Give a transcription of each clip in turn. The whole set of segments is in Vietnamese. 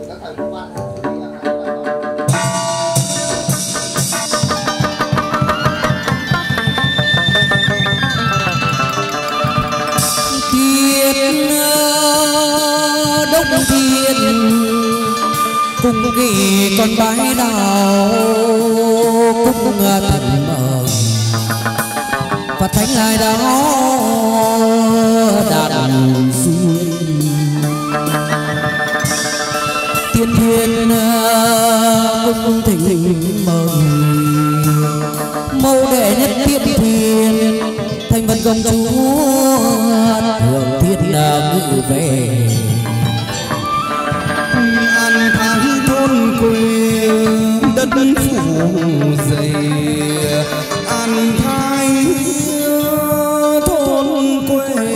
cùng kỳ con bái đào cung thần mờ và thánh lai đó đàn duyên tiên thiên cung thỉnh mời mẫu đệ nhất tiên thiên thành vân công chúa thường thiên ngự về an tháng thôn quê đất phủ dày an thái thôn quê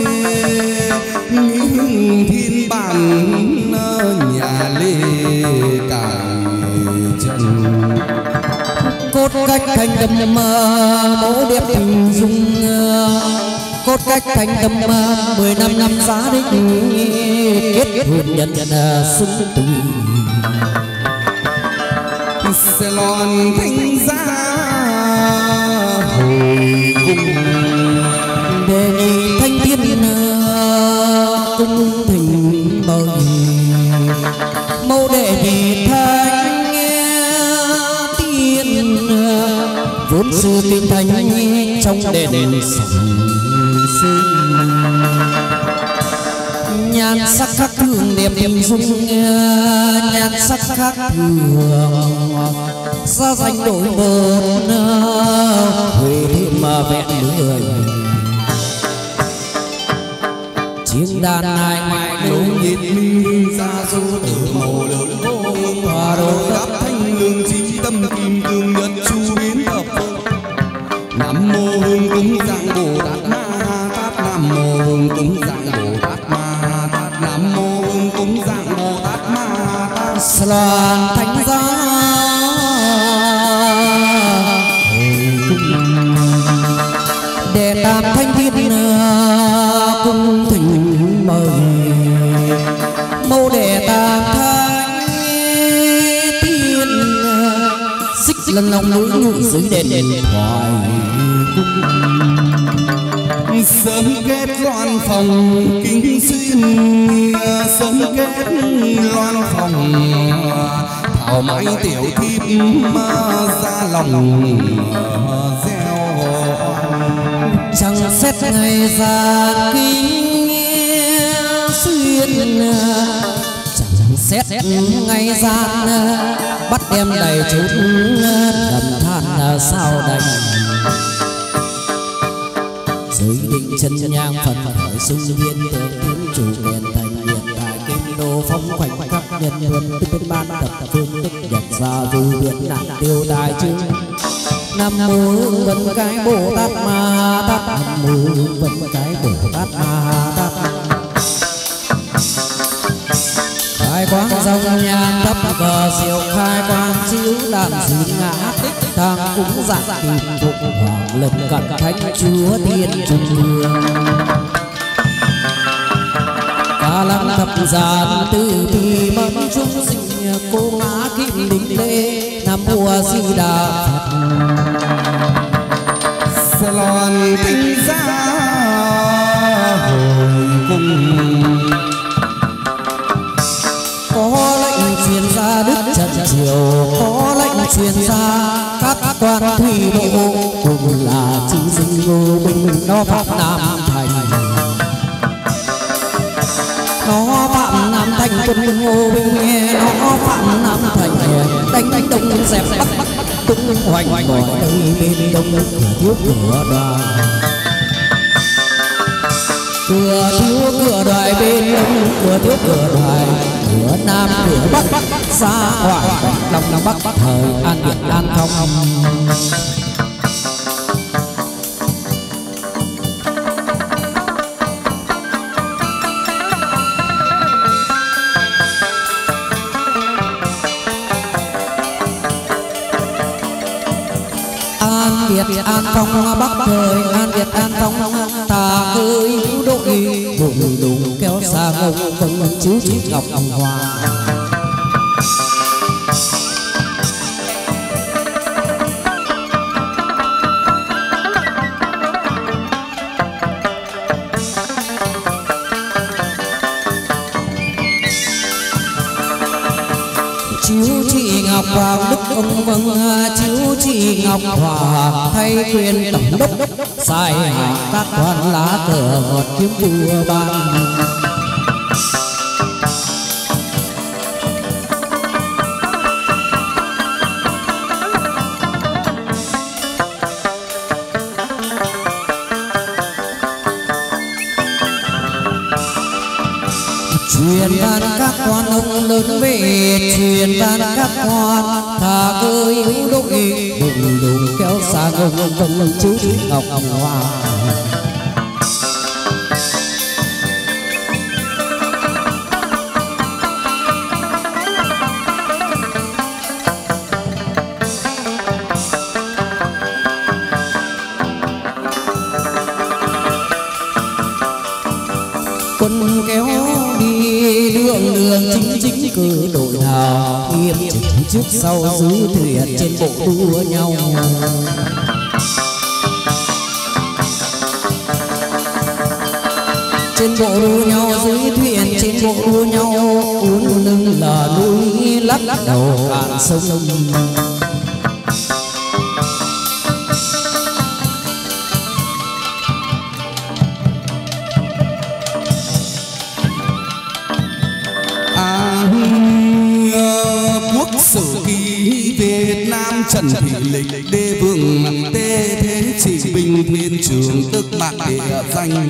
nghĩ thiên bản nhà lê cải trần cốt cách thành đầm mẫu đẹp tình dung cốt cách thành đầm 10 năm giá định kết hôn nhân xứng tình sẽ lòn thanh giá hồi cung đề nghị thanh thiên cung thỉnh mời mẫu đệ vị thánh tiên vốn sư kinh thánh trong đền sông sinh nhan sắc khác thường đẹp điểm dung nhan sắc khác thường xa danh đổi một huệ thêm mà vẹn người chiếng đàn hai ngoại đấu nhiệt minh ra du tử màu lớn vô hòa đồ đắp thanh lương trí tâm kim cương nhật chu biến hợp nam mô hương cúng dạng bồ tát ma tát nam mô hương cúng dạng bồ tát ma tát nam mô hương cúng dạng bồ tát ma tát loan thánh giá đệ tam thanh thiên cung thỉnh mời mẫu đệ tam thanh tiên xích lần lòng núi ngự dưới đền thoại sớm kết loan phòng kinh xuyên sớm kết loan phòng thảo mãi tiểu thiếp ra lòng gieo chẳng xét ngày ra kinh xuyên chẳng xét ngày gian bắt em đầy chút đầm than sao đành giới định chân nhang phần hỏi sung liên tượng tiến chủ đèn thành hiện tại kim đô phong khoảnh khắc nhân luân tức bên ban tập phương tức nhật ra du biến nạn tiêu tài chương nam mô vân cái bồ tát ma tát nam mô vân cái bồ tát ma tát khai quang dòng nhàn thấp cờ siêu khai quang chiếu đàn duyên ngã tích thang cũng dạng tìm phục hoàng lần cận thánh chúa thiên trung ương ca lăng thập giàn từ bi mong chúng sinh cô ngã kim đình lê nam mô di đà phật sẽ lòn thanh giá hồi cung có lệnh truyền ra đức trần triều có lệnh truyền ra các quan thủy bộ cùng là chư sinh ngô bình nó phạm nam thành nó phạm nam thành quân ngô bình nghe nó phạm nam thành đánh đông dẹp bắc tung hoành gọi đây bên đông cửa thiếu cửa đoàn cửa thiếu cửa đoài bên đông cửa thiếu cửa đoài cửa nam cửa bắc xa ngoại đông bắc thời an việt an thông an việt an thông bắc thời an việt an thông ta cưới đội đùng đùng kéo xa ngông vân chiếu chỉ ngọc hoa chiếu chị ngọc hoàng đức ông vâng chiếu chị ngọc hoàng thay quyền tổng đốc sai hạ các quan lá cờ ngọt kiếm vua ban. Truyền ban các quan ông lớn về truyền ban các quan thà cơ yếu đội đùng đùng kéo sang ông vâng chiếu chị ngọc hoàng. Quân kéo đi đường đường chính chính cử đội nào nghiêm chỉnh trước sau giữ thuyền trên bộ đua nhau. Trên bộ đua nhau dưới thuyền trên bộ đua nhau uốn lưng là núi lắc đầu cạn sông. Quốc sử ký Việt Nam Trần Thị Lịch đế vương Tê Thế Trị Bình Thiên Trường tức bạc địa danh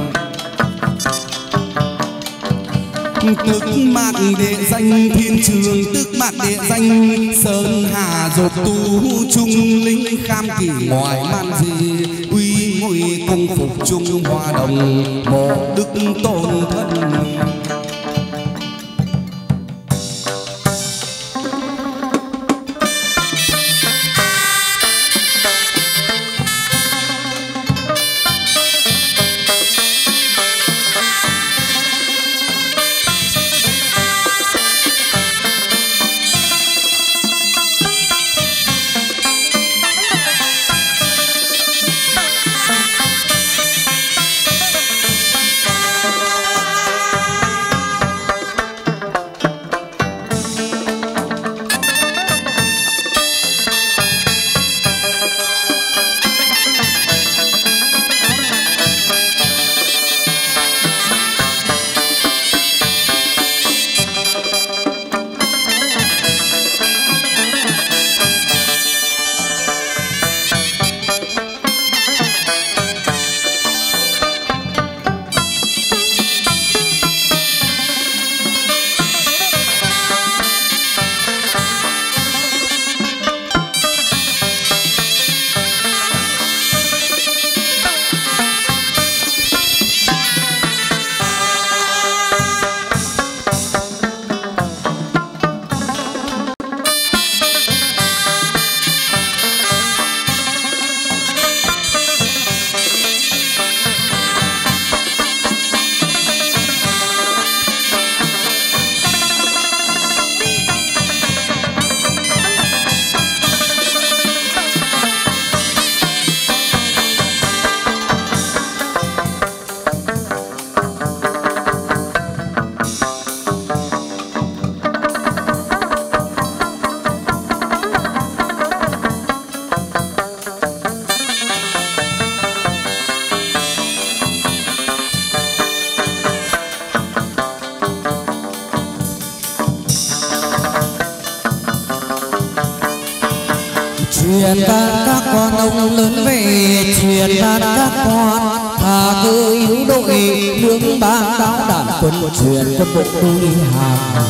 tức bạc địa danh Thiên Trường tức bạc địa danh Sơn Hà Dột Tu Trung Linh Kham Kỳ ngoài man di uy ngụy công phục Trung Hoa Đồng mộ đức tôn thân. truyền ban các con ông lớn về truyền ban các con thà cơ yếu đội lương ban đáo đàn quân truyền quân bộ đuôi hàng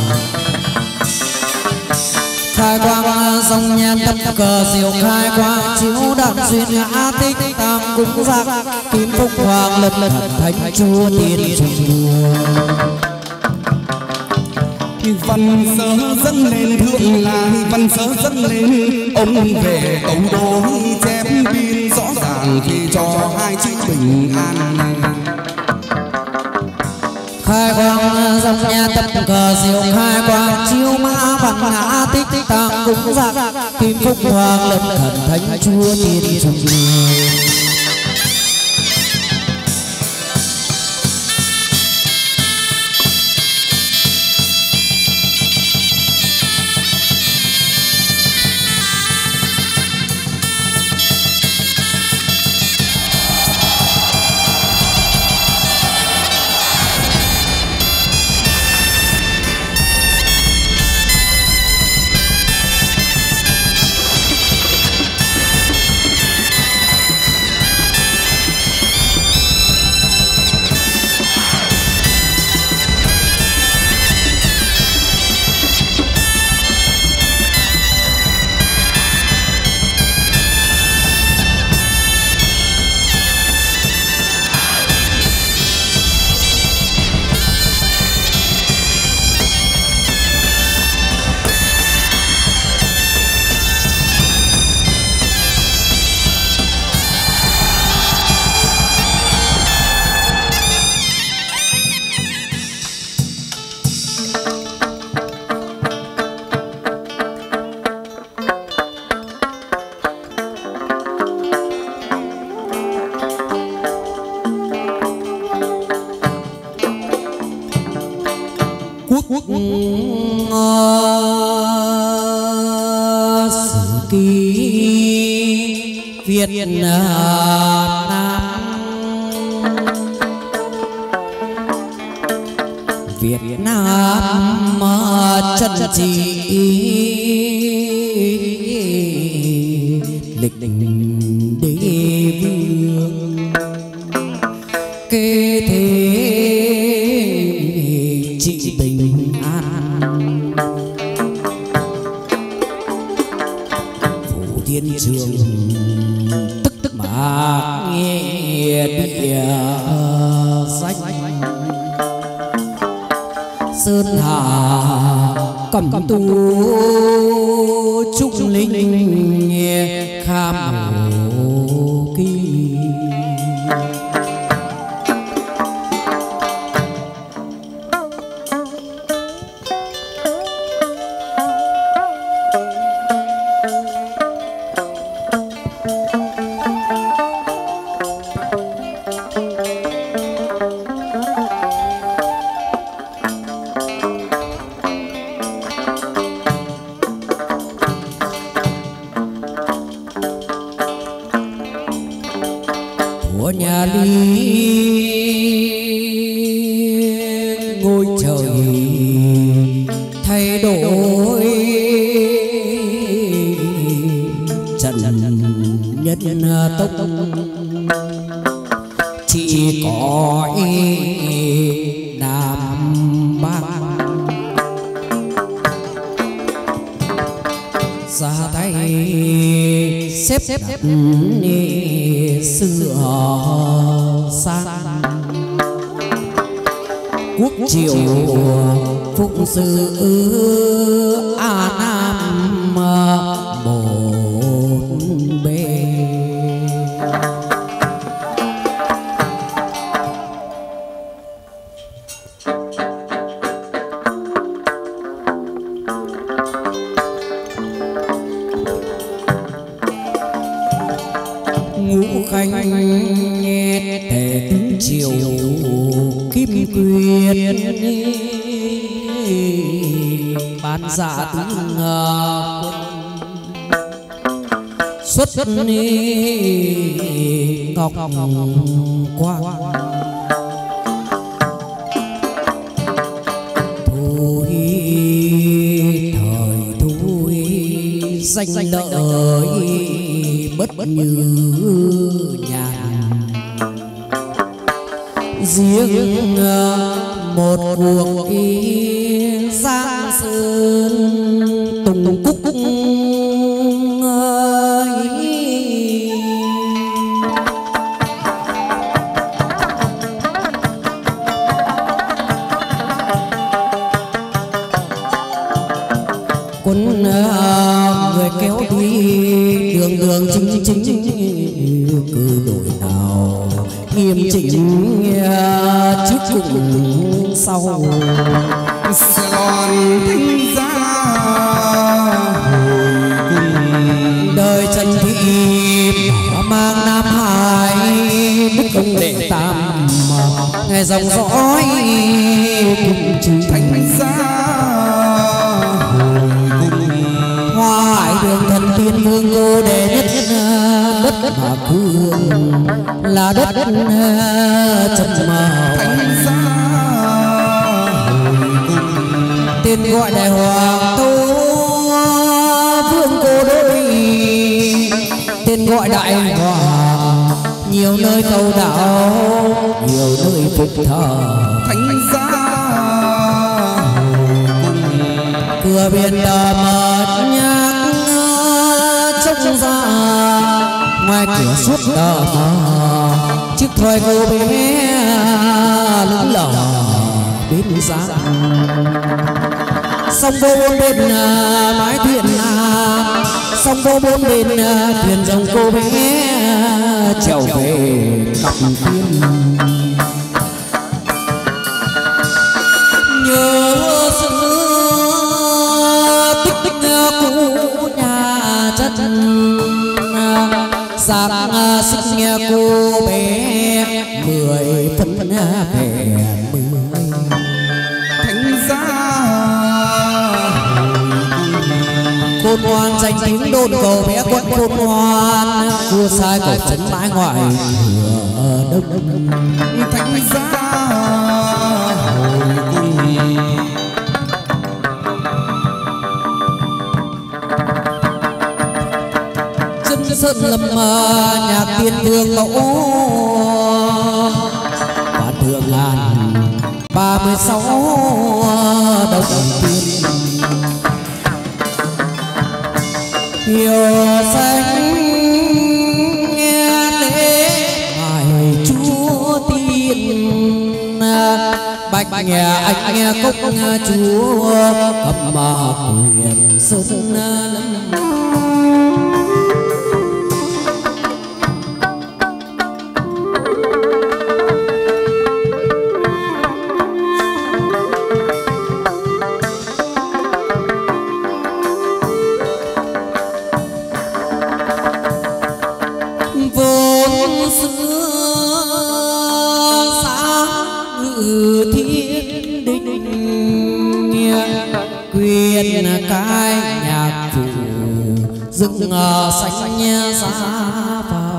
khai quang dòng nhan tâm cờ diệu khai quang chiếu đạn xuyên ngã tích tam cung giác kim phúc hoàng lật lật thánh chúa tiên trùng văn sớ dâng lên thượng lại văn sớ dâng lên ông về tấu đô chém biên rõ ràng thì cho hai chữ bình an khai quang dòng nhà tập cờ diệu khai quang chiếu mã văn ngã tích tam cung giác kim phúc hoàng lật thần thánh chúa tiên trùng ký Việt Nam Việt Nam chân chỉ lịch đế vương kê thế trị bình an phủ thiên trường tức mà nghe địa sách sơn hà cầm tu trúc linh kham hồ kỳ của nhà Lý ngôi trời thay đổi trần nhân tốc chỉ có Nam Bắc ra tay xếp đặt sửa sang quốc triều phụng sự Nam bốn bề ngũ khanh tề tứ triều kim quyền ban dạ tướng xuất ngọc quang thôi thời thôi danh lợi bất như nhàn riêng một cuộc giang sơn tùng cúc quân người kéo đi đường đường chính cứ đổi nào nghiêm chỉnh trước cùng sau Sài Gòn thính giá hồi cùng đời Trần Thị mang Nam Hải đức công đệ tam ngày dòng dõi cùng chữ thánh giá hồi cùng hoa hải đường thần tiên vương cô đệ nhất đất mà cương là đất trần màu thánh giá hồi cùng tên gọi đại hoàng tô vương cô đôi tên gọi đại hoàng nhiều nơi cầu đạo nhiều nơi phục thờ thánh giá hồi cùng cửa biển tờ mờ nhạc trông ra ngoài cửa suốt tờ mờ chiếc thoi cô bé lững lờ bên giá sông vô bốn bên mái thuyền sông vô bốn bên thuyền dòng cô bé trèo về cặp tiên nhớ xưa tích tích cũ nhà chất sáng xích nghe cô bé 10 phân về 10 thánh giá Khôn ngoan danh tiếng đồn cầu bé quân khôn ngoan, vua sai cầu trấn mãi ngoại cửa đông. Thánh giá hồi cung chân sơn lâm nhạc tiên vương mẫu và thượng ngàn 36 đồng tiền hiểu danh nghe lễ ngài chúa tiên bạch nghe anh nghe cốc chúa cầm quyền sơn lâm. Cái nhạc phủ rừng xanh giá vào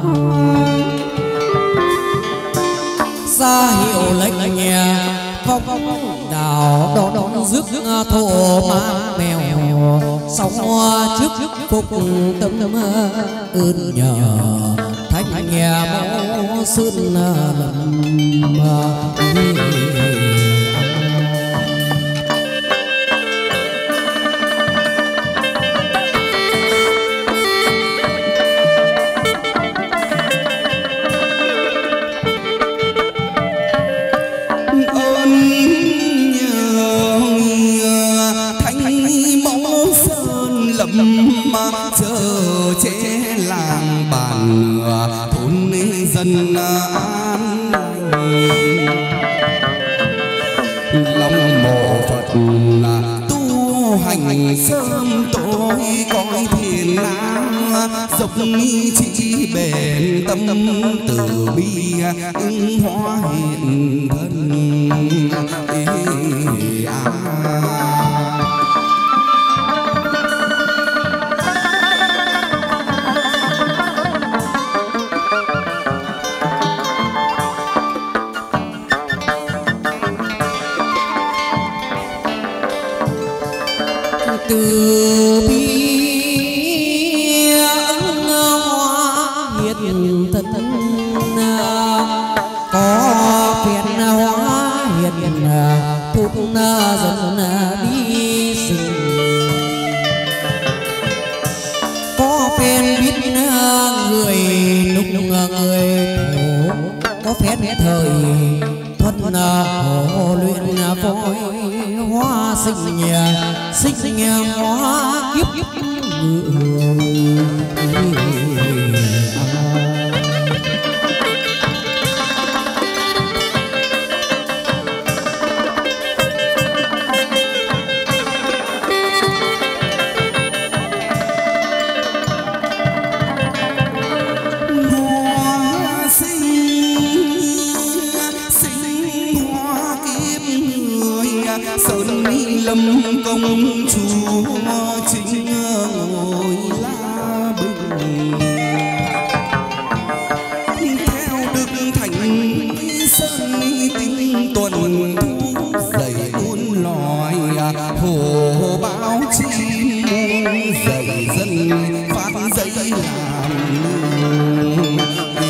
ra hiệu lệnh nhà phong đào đón rước thổ mang mèo sóng trước phục tâm ơn nhờ thánh nhà mẫu sơn lâm. chờ chế làng bản thôn dân an lành lòng mộ Phật tu hành sớm tối cõi thiền nam dốc chỉ bền tâm từ bi ứng hóa hiện thân từ bi ứng hóa hiện thân có phiền hóa hiện thuốc dần đi rừng có phen biết người lúc người thổ có phen thời thuần hồ luyện phôi hóa sinh hóa kiếp sơn lâm công chúa chính ngồi la bình theo đức thành sơn tinh tuần thu dày muôn loài hồ báo chim dày dân phát dây làm nương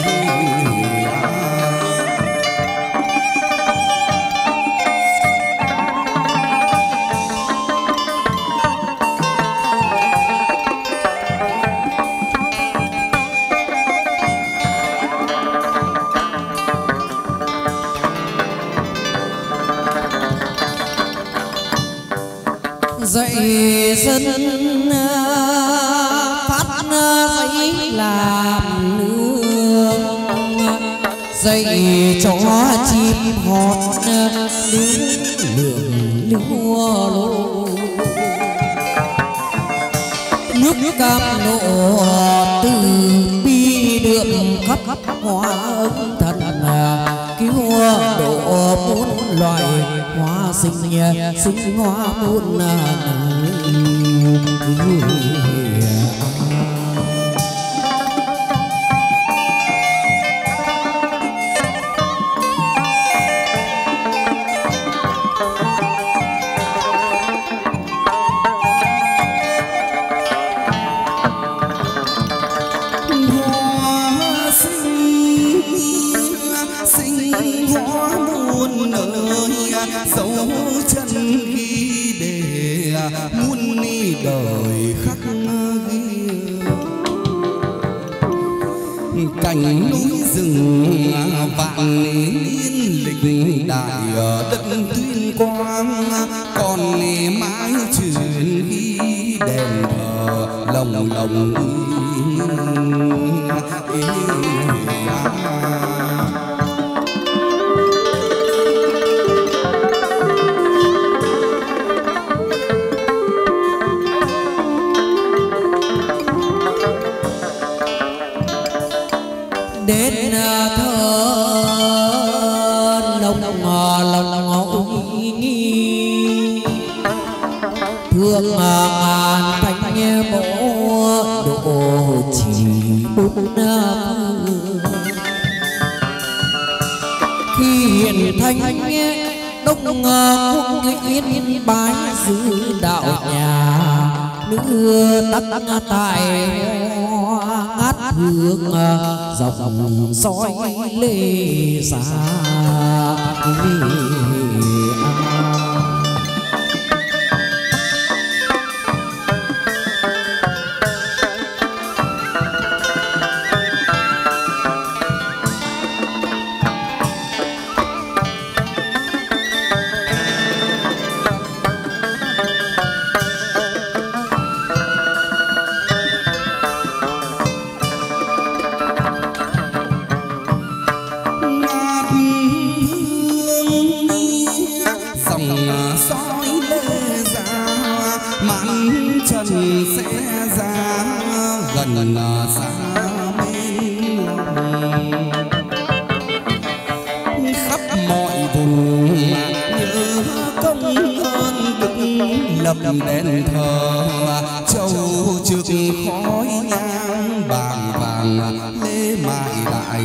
dạy dân phát giấy làm nương dạy cho chim hót lính lường lúa lô nước cam nộ từ bi đường khắp hoa ân thần cứu độ bốn loài hoa sinh hoa muôn cảnh núi rừng vạn niên lịch đại đất Tuyên Quang, còn mãi truyền ghi đền thờ lòng lòng đến thơ lòng nghi thương ngàn thanh mộ độ chỉ bốn khi hiện thanh đông quốc yên bái giữ đạo nhà nữ tắc tại ngát hương dòng soi lê xa đền thờ châu trước khói nhang bàng vàng lễ mãi đại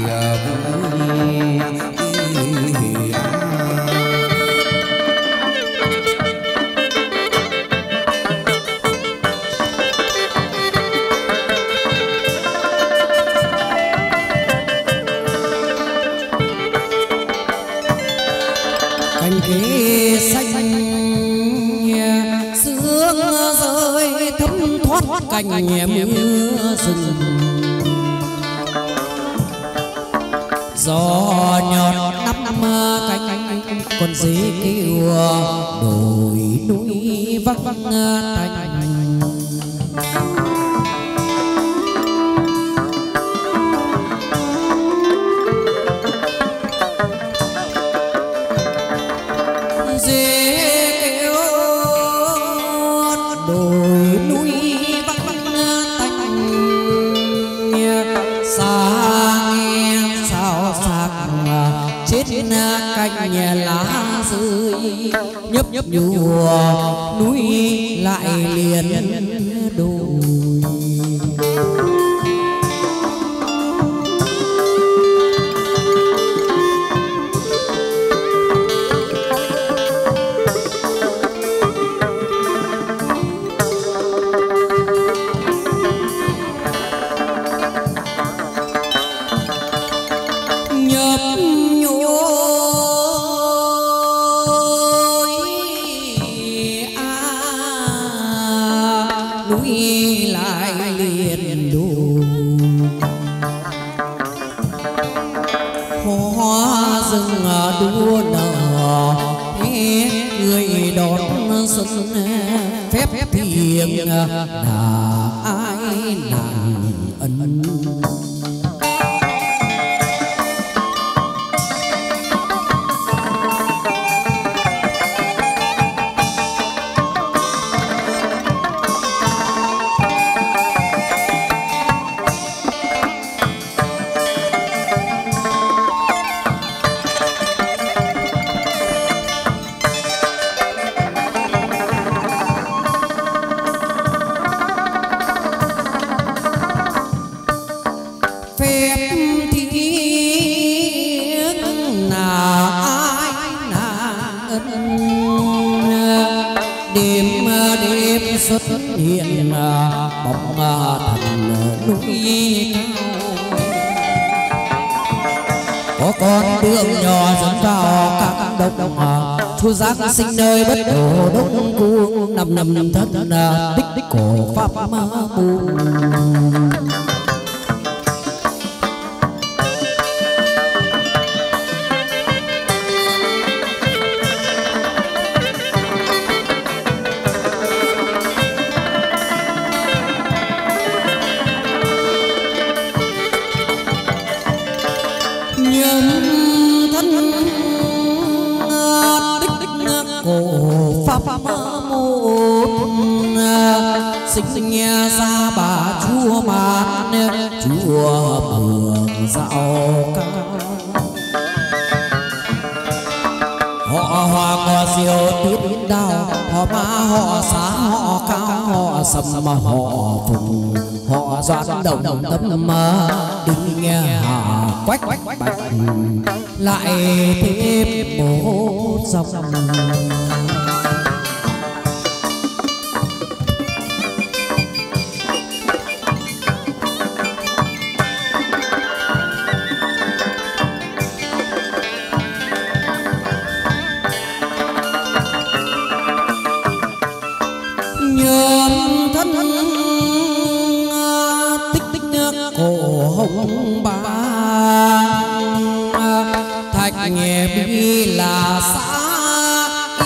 cành kế xanh thoát cành mưa rừng gió nhọt năm cánh con dế kêu đồi núi vắng tanh cành lá rơi nhấp nhấp nhùa núi lại liền đồi phép thiêng là ai nàng ân xuất hiện bóng thần núi cao, có con đường nhỏ dẫn vào các đông Chúa Giáng sinh nơi bất đổ đông cuồng nằm nằm thân tích tích cổ pháp ma buông. phẩm một sinh ra bà chúa mát chúa mường dạo cao họ hoa có siêu tuyết đào họ ma họ xá họ cao họ sầm mà họ phùng họ doan đồng tâm mà đừng nghe hà quách bạch lại thêm một dòng hồng ba thạch nghe bi là xã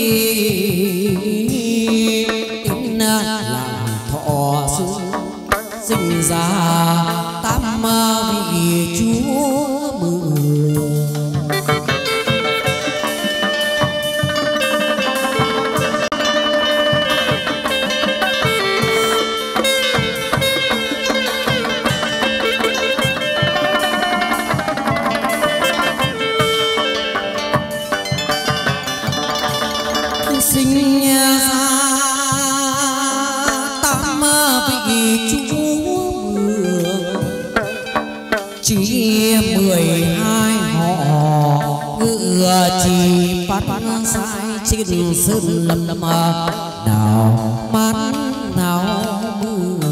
tính làm thọ sinh ra tam vị chúa mười sinh ra tam vị chúa mường chỉ 12 họ ngựa chỉ phát sai trên sơn lâm nào mát nào mưa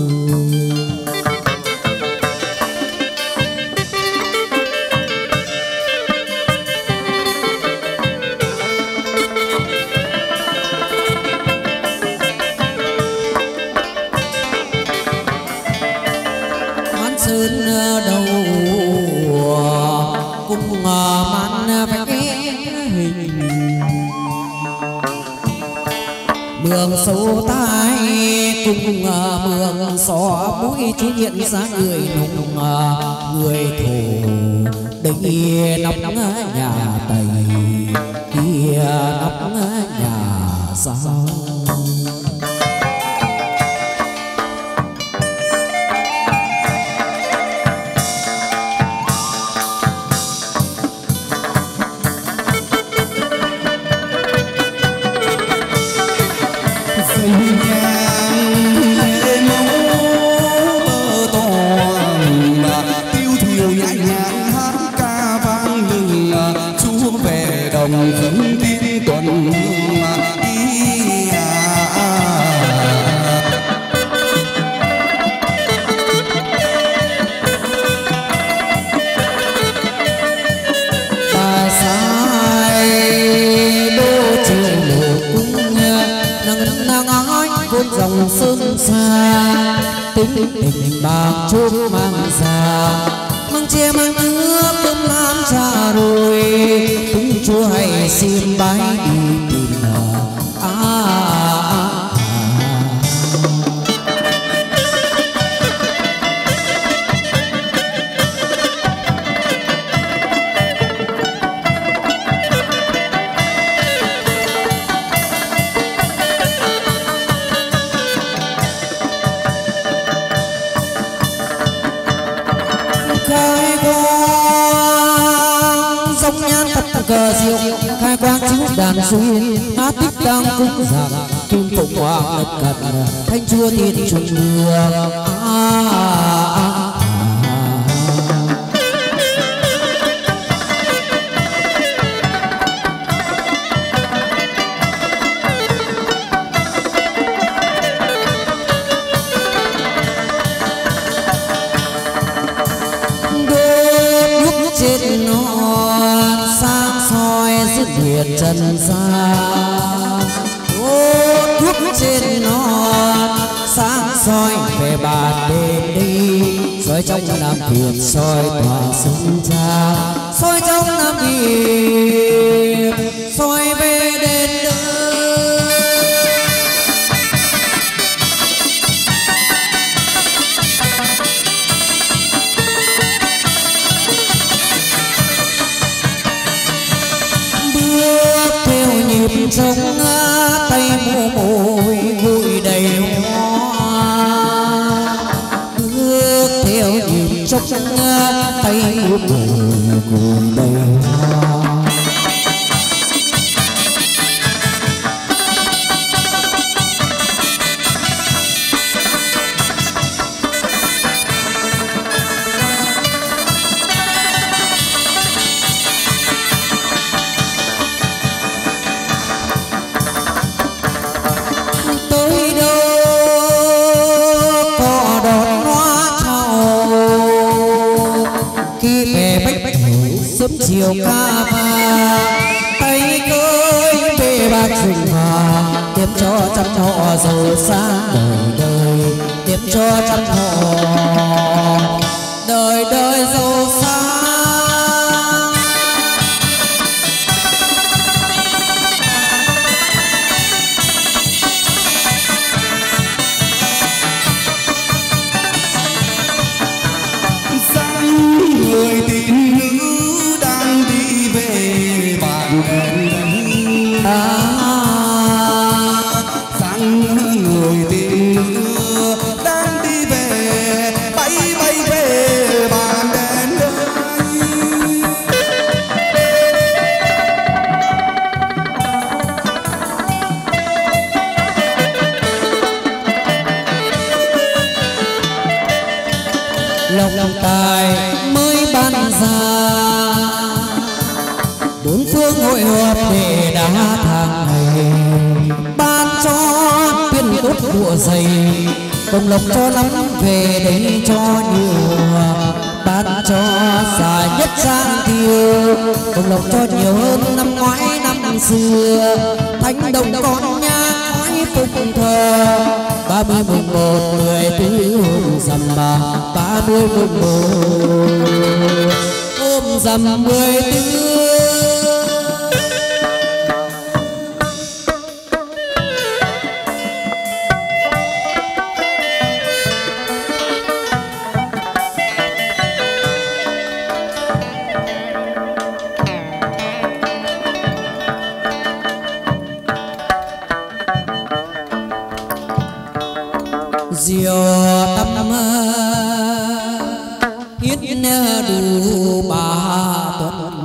sơn đầu cung man vẽ hình mường sâu tai cung mường xó mũi chú hiện ra người nùng người thổ đây nóc nhà Tây kia nóc nhà Sao khấn tiên tuần ta sai đô chiều lộ cung nắng ái vốn dòng sơn xa tính tình bạc chốt mang ra mang che mang nước cơm lam trà rồi cũng chúa hay xin bái đi tìm khai quang dòng nhan tập cờ diệu khai quang chiếu đàn duyên hát tích đang cung giảng kim phụng hoàng lật cận thanh chúa thiên trung đường trên non sang soi dứt biệt trần gian đốt thuốc trên non sáng soi về bàn đêm đi soi trong nam việt soi tỏa sân cha soi trong nam việt soi về đền trong tay tay út cùng đầy hoa. Chiều ca và tay cưới bê bạc rừng hòa tiếp cho trăm họ giàu sang đời đời tiếp cho trăm họ đời đời giàu sang. Người tín nữ sang người tình nữ đang đi về bay bay về bàn đèn lộc lòng tài mới ban ra bốn phương hội họp để đá thang này ban cho tuyên tốt đụa dày công lộc cho lắm về đây cho nhiều ban cho xài nhất sang tiêu công lộc cho nhiều hơn năm ngoái năm xưa thánh đồng con nhang khói phục thờ 30 mùng 1 14 hôm rằm bà 30 mùng 1 hôm rằm 14. Diệu tâm hiến đủ ba tuần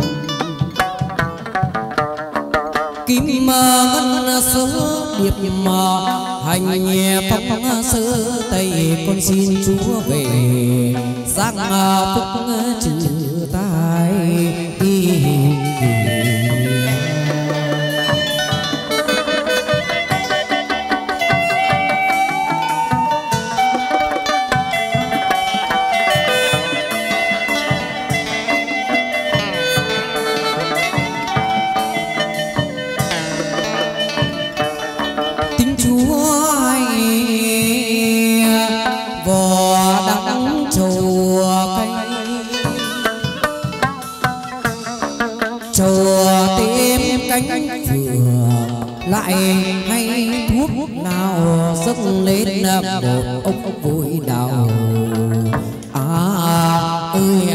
kim ngân sớ điệp hành phong sớ tây con xin Chúa về sang phúc trừ tai. Lại hay thuốc nào sức lên một ông vui đào ơi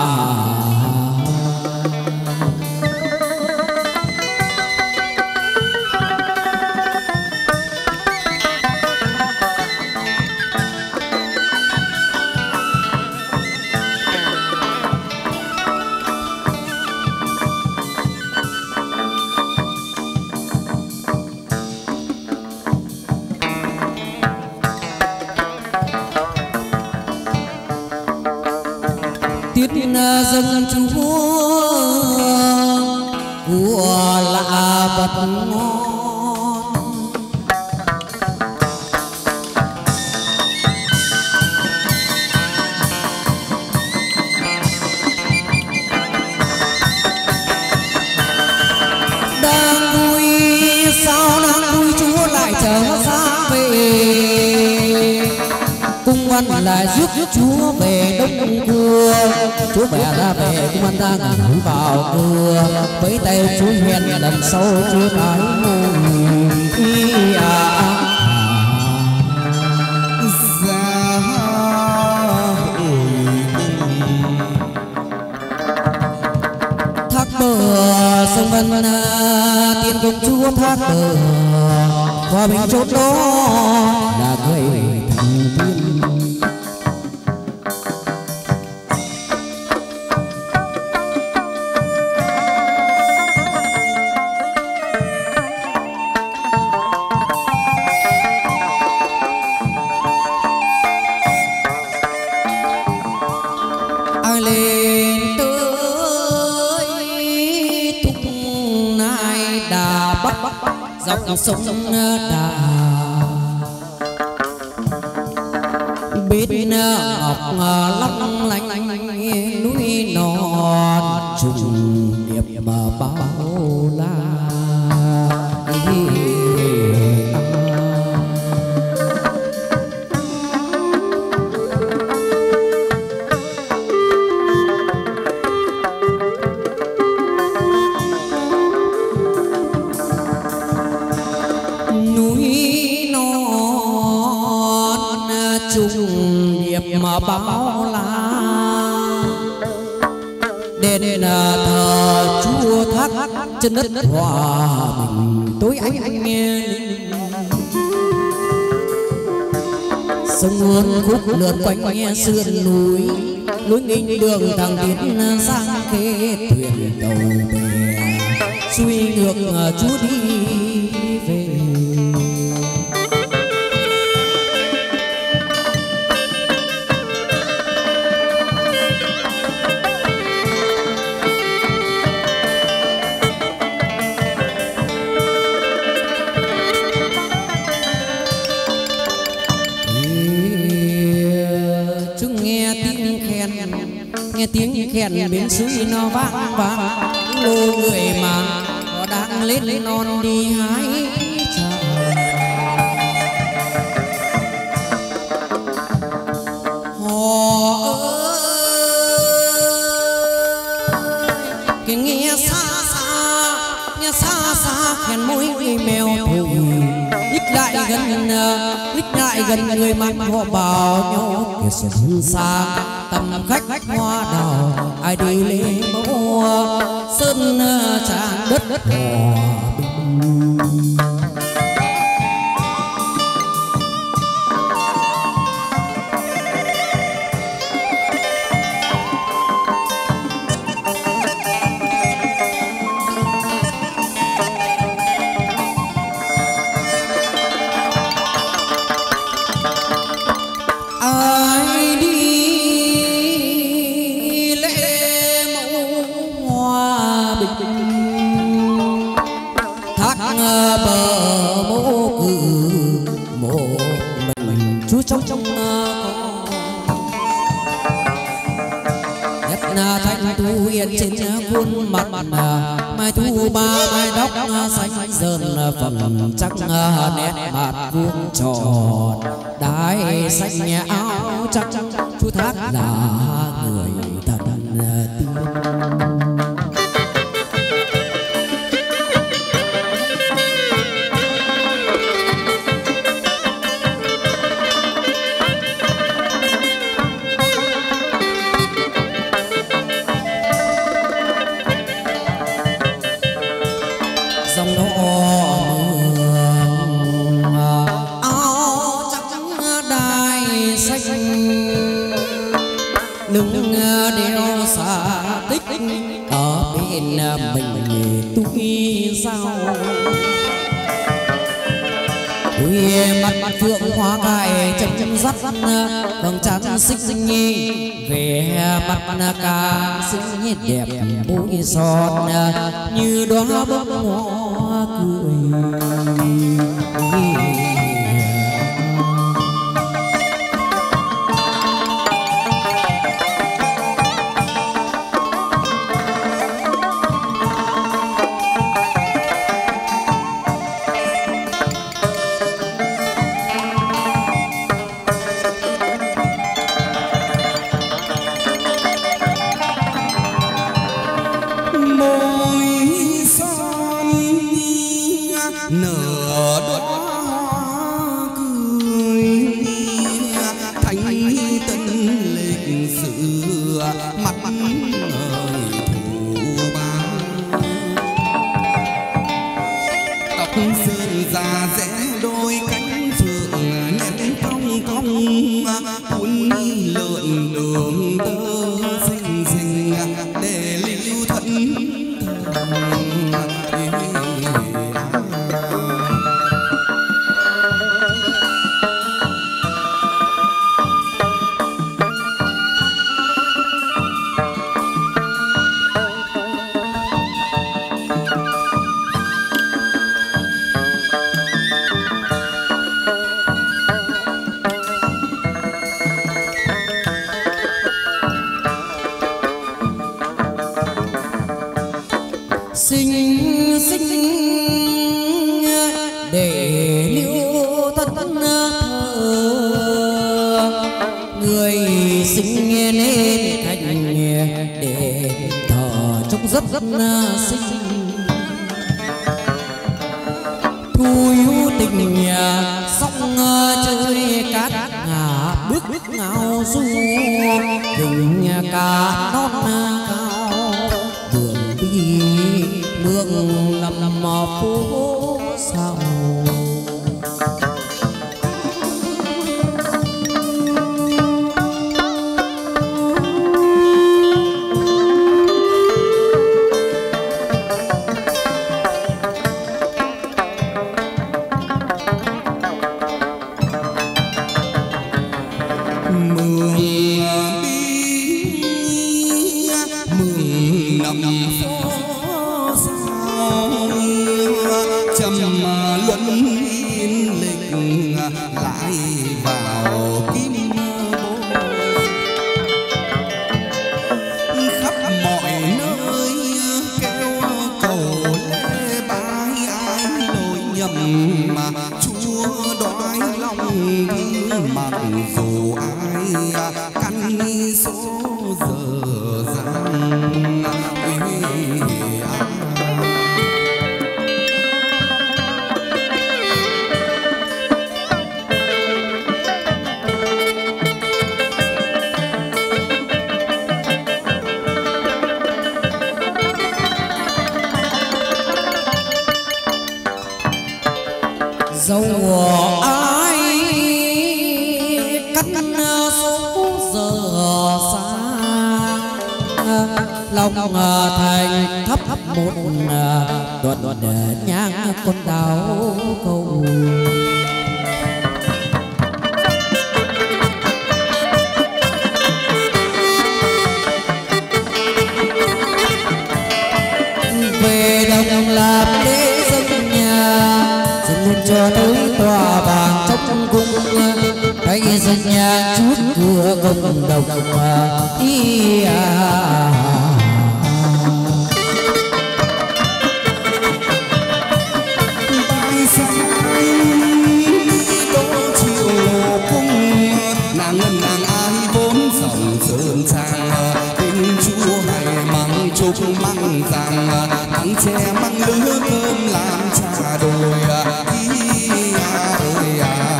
tiết dân Chúa của lạ vật ngon đang vui sao đang vui Chúa lại trở ra về cung văn lại giúp Chúa về đông cua Chúa mẹ ra về cung văn đang ngủ vào cưa với tay Chúa huyền lần sau Chúa thái thác bờ sông Vân tiên công Chúa thác bờ hòa bình chốt đó là người thần tiên dọc sông Đà bên ngọc long lanh núi non trùng điệp mà bao la. Mà bao la đền thờ Chúa Thác trên đất hòa bình tối ánh nghe sông nguồn khúc lượn quanh nghe sườn núi lối nghinh đường thằng tiến sang khê thuyền tàu bè xuôi ngược Chúa đi về. Nghe tiếng khen bên suối nó vang vang lô người mà nó đang lên non đi hái trà. Họ ơi cái nghe xa xa khen môi mèo thổi lít lại gần người mang họ bảo nhau kẻ xuân sang tầm khách hoa đào ai đi lễ mẫu sơn tràng đất hòa bình. Trong nhất thanh thu yên trên khuôn mặt mai thu ba mai đóc xanh dờn phần trắng nét mặt vuông tròn đai xanh áo trắng Chú Thác là người thật tiên. Lưng đeo xa tích ở bên mình tuy sao tuy mặt phượng hoa cài chân dắt vầng trán xinh nhi về mặt ca xinh đẹp môi son như đóa bông hoa cười. Sinh sinh để liêu thân thơ, người sinh nên cạnh để thở trong giấc sinh. Thu yêu tình nhà sông chơi cát ngà bước ngao du, tình ca non cao vườn bi mương nằm phố sao. Dẫu ai cắt số giờ xa, lòng thành thấp một tuần để nhang con đào cầu. Về đồng làm lễ dâng nhà, dâng lên cho tới tòa vàng trong cung, hãy dâng nhà chút cửa công đồng ý ngân nàng ai vốn dòng sơn trang, tình chúa hay măng trúc măng rằng nắng che măng lứa cơm làm trà đồi ơi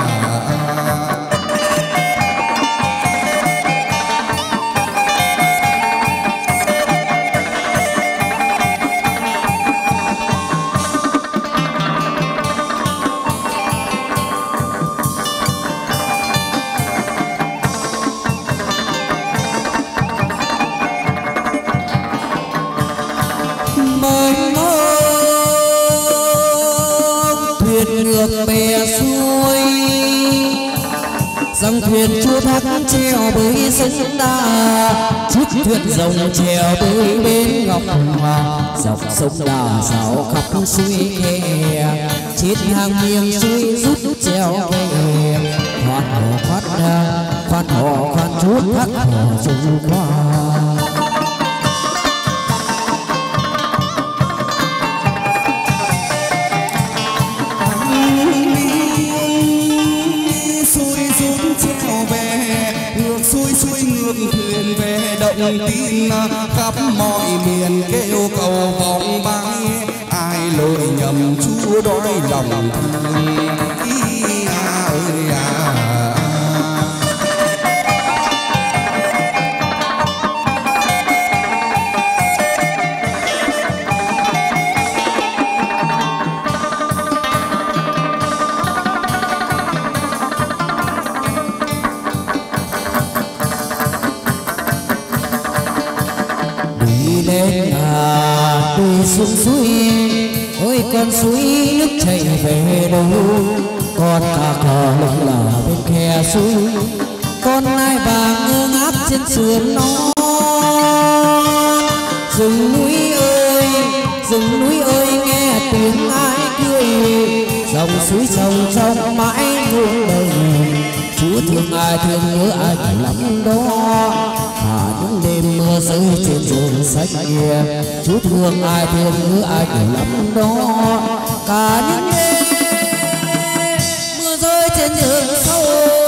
ngược bè xuôi, dòng thuyền chúa thác treo bơi sông Đà, chiếc thuyền rồng treo bơi bên ngọc hòa, dọc sông Đà sao khắp suối khe, chết hàng miếng suối rút treo khe, khoan hò khoan chút thác hò dù qua. Xuôi ngược thuyền về động tin, khắp mọi miền kêu cầu vòng bay, ai lỗi nhầm chúa đói lòng thương ơi đi xuống suối, ôi con suối nước chảy về đâu, con cá cò lững lờ bên khe suối, con nai vàng ngơ ngác trên sườn non. Rừng núi ơi nghe tiếng ai cười, dòng suối sông trong mãi muôn đời, Chúa thương ai thương nhớ ai nhiều lắm đó. Những đêm mưa rơi trên giường sách kia, Chúa thương ai thương nhớ ai nhiều lắm đó. Cả những đêm mưa rơi trên giường sâu,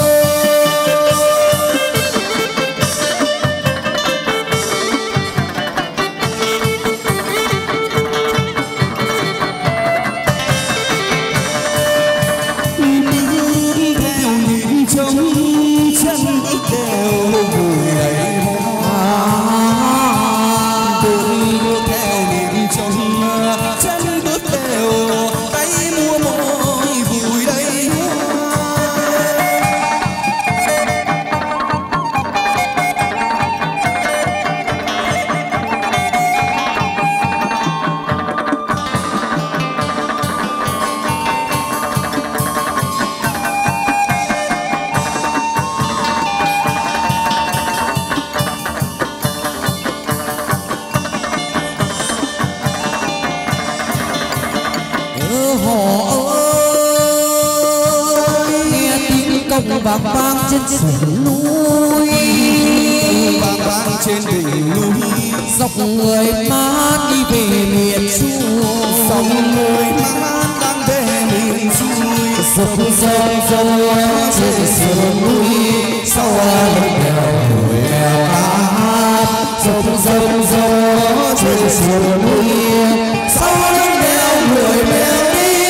vang vang trên sườn núi, vang vang trên đỉnh núi, dọc người mát đi về miền xuôi, dọc người mát đang về miền xuôi, dọc dòng dòng trên sườn núi, sau lưng đèo người đèo cát, dọc dòng dòng trên sườn núi, sau lưng đèo người đèo.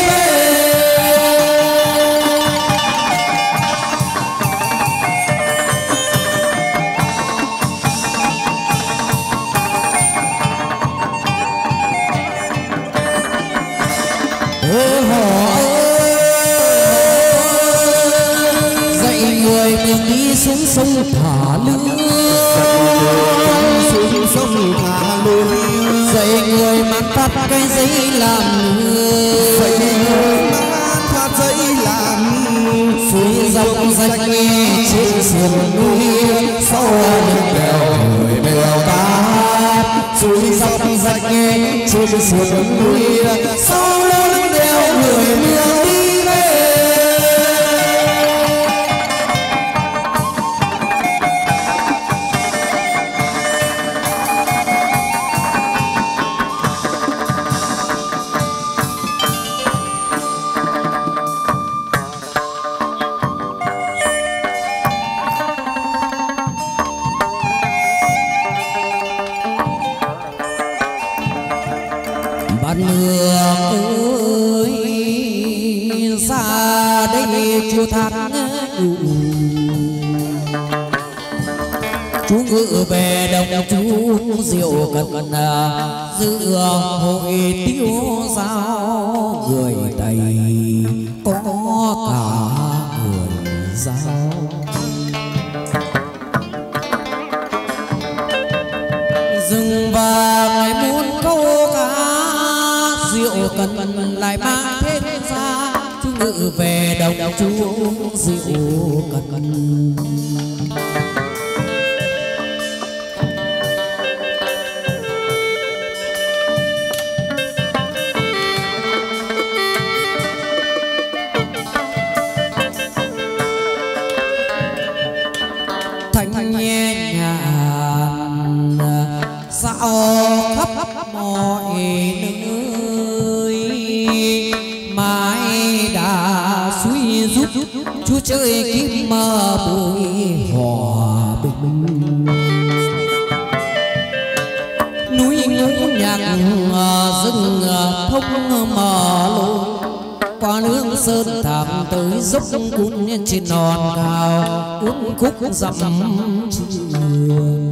Đi xuống sông thả lưới, xuống sông thả lưới, dạy người mang phát cái giấy làm người, dạy người mang phát giấy làm suối dòng rạch nghe trên sườn núi, sau lưng đèo người đèo cát, suối dòng rạch nghe trên sườn núi, sau lưng đèo người đèo đi về. Bạn mưa ơi xa đây Chúa thác đủ, Chúa ngự về đồng Chúa diệu cần dự hội tiêu giao, người Tây có cả người Giao. Rừng vàng lại muốn câu cá, rượu cần lại mang thêm ra, Chúa ngự về đồng Chúa rượu cần. Thanh nhẹ nhàng dạo khắp mọi nơi, mãi đã suy giúp Chúa chơi kim mơ bụi hòa bình. Núi ngũ nhạc rừng thông mở lối, qua nước sơn thẳm tới dốc cuốn trên non cao, cuốn khúc dặm trường.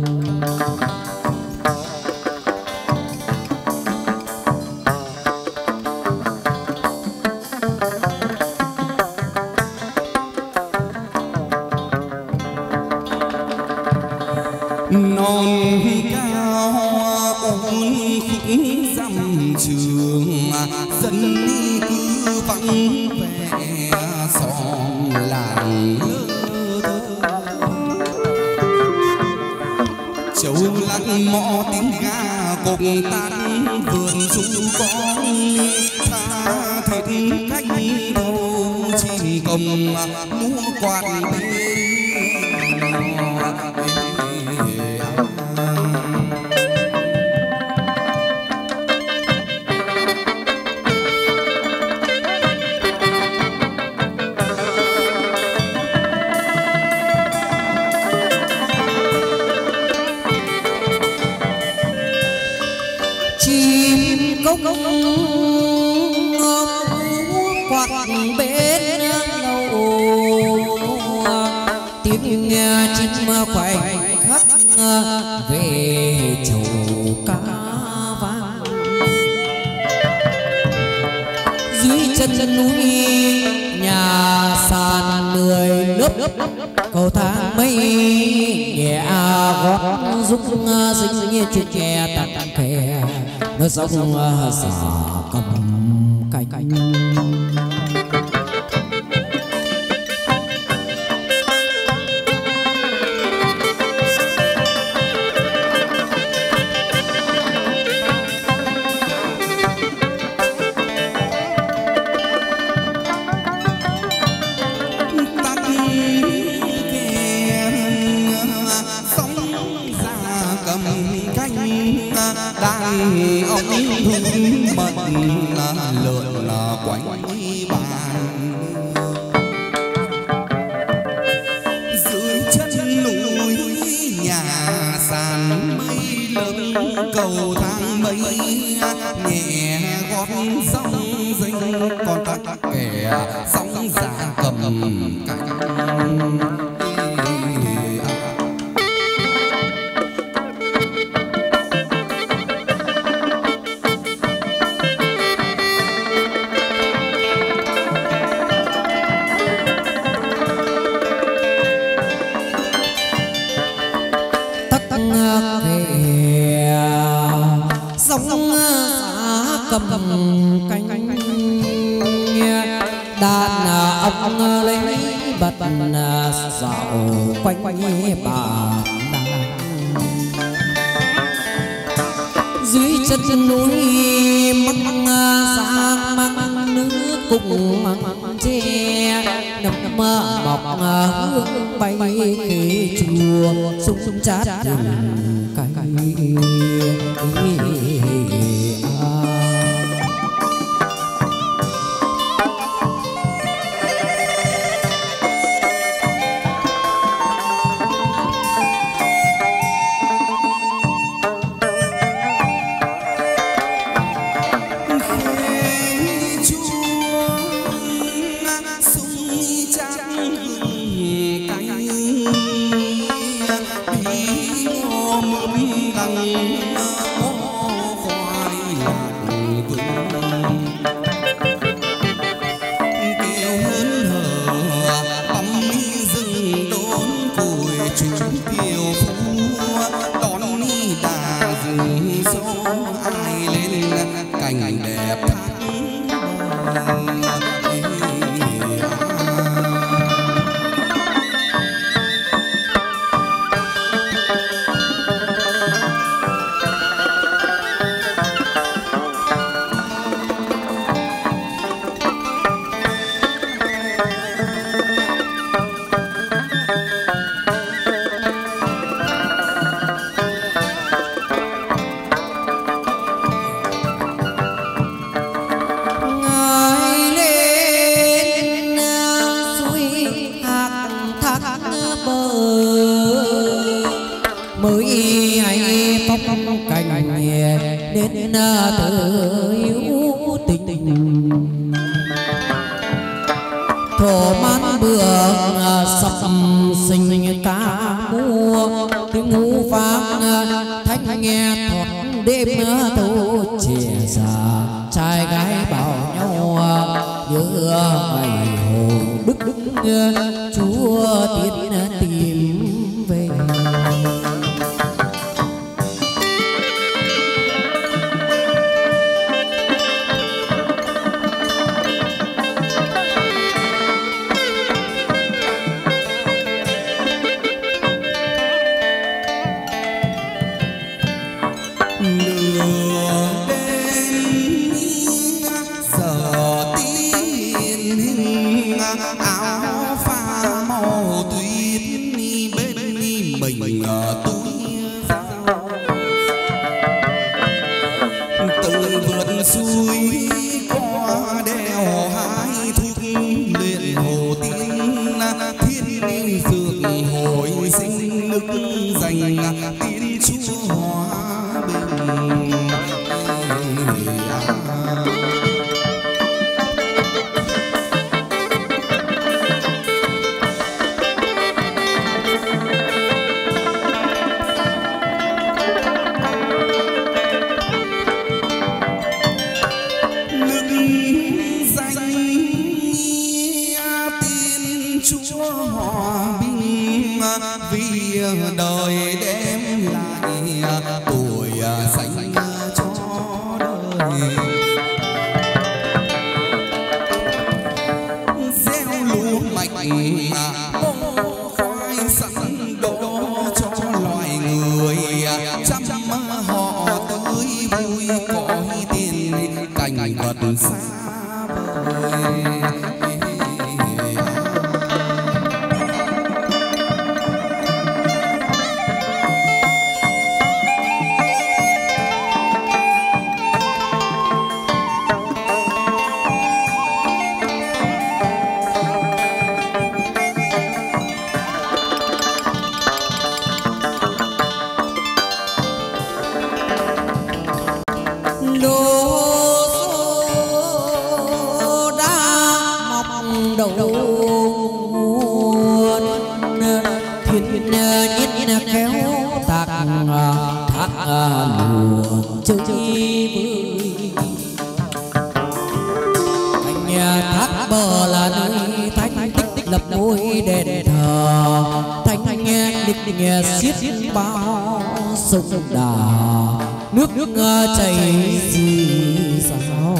non cao ôn khúc dặm trường, dân đi cứ vắng vẻ xóm làng lơ châu lăng mõ tiếng ga cục tan vườn ru con tha thiết cánh đầu chỉ cầm múa quạt bên chim cốc quạt bên ngầu tiếng chim khoảnh khắc về chầu cá vàng dưới chân núi nhà sàn 10 lớp cầu thang mây nhẹ gót rúc dính như chiếc nghe tắt khe nó dốc xả cầm cánh ông thung mật lượn quanh bàn dưới chân núi nhà sàn mây lớn cầu thang mây nhẹ gót sóng dinh còn tắc kẻ sóng già cầm cánh cầm cánh đàn ông lấy bật dạo quanh bàn dưới chân núi măng sang măng nước cùng măng tre nằm mọc hương bay khi chùa sung chát rừng cây mình túi từng vượt suối qua đèo hái thuốc luyện hồ tiên thiên dược hồi sinh nước dành tiên chúa hòa bình. Vì đời đem lại tuổi xanh cho đời, gieo lúa mạch khoai sẵn đổ cho loài người, chăm họ tươi vui cõi tiền cảnh vật xa vời. Thác bờ là nơi thánh tích lập ngôi đền thờ, thánh đích xiết bao sông đà, nước chảy dì dào.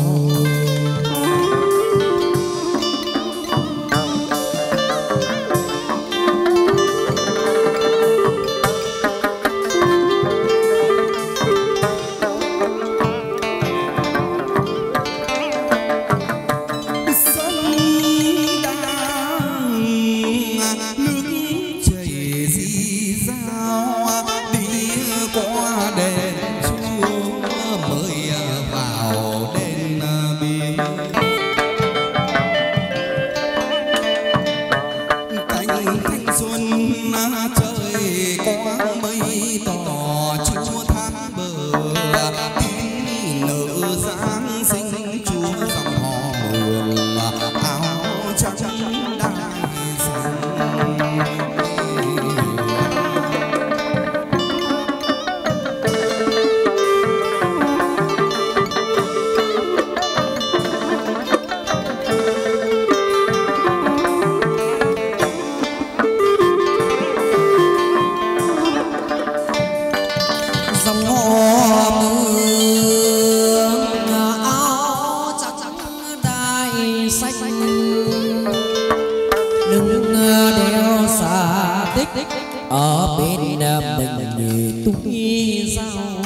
Ở bên mình tung dao,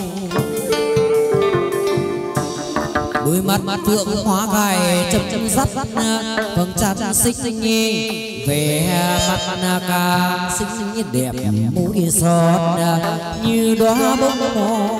đôi mắt phượng hóa gai chấm dắt vầng trán xinh nhi về mặt ca xinh đẹp mũi giọt như đóa bông hoa.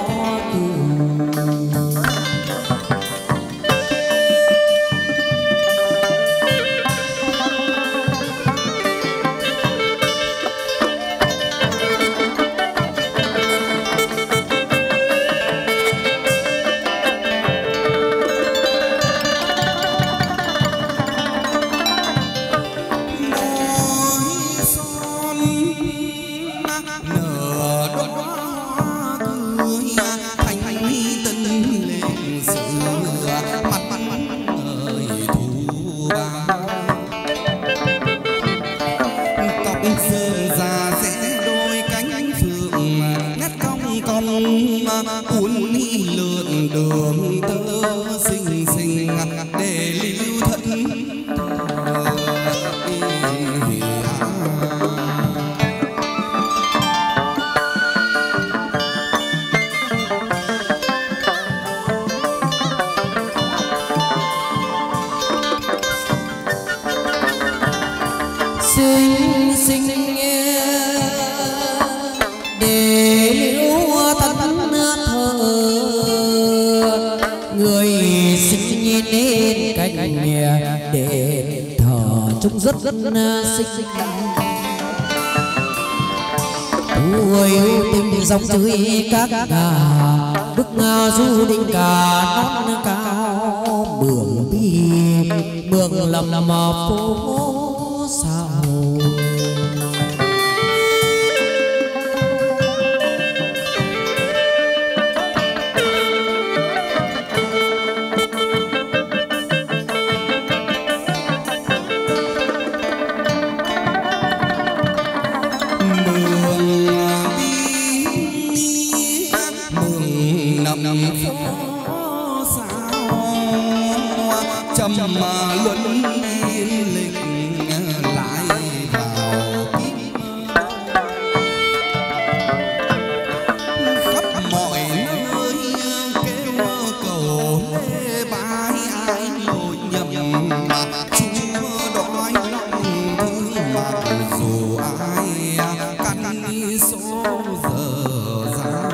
Uốn lượn đường tơ xinh xinh để lưu thân xinh xinh để thờ trông rất xinh. Tuổi tình dòng chơi các gà đức du định cả non cao mường bi mường lầm phố sao. Chăm mà luân yên lịch lại vào khắp mọi nơi kêu cầu lê bái ai nổi nhầm mà chúa đói lòng thương mặc dù ai căn số giờ ra.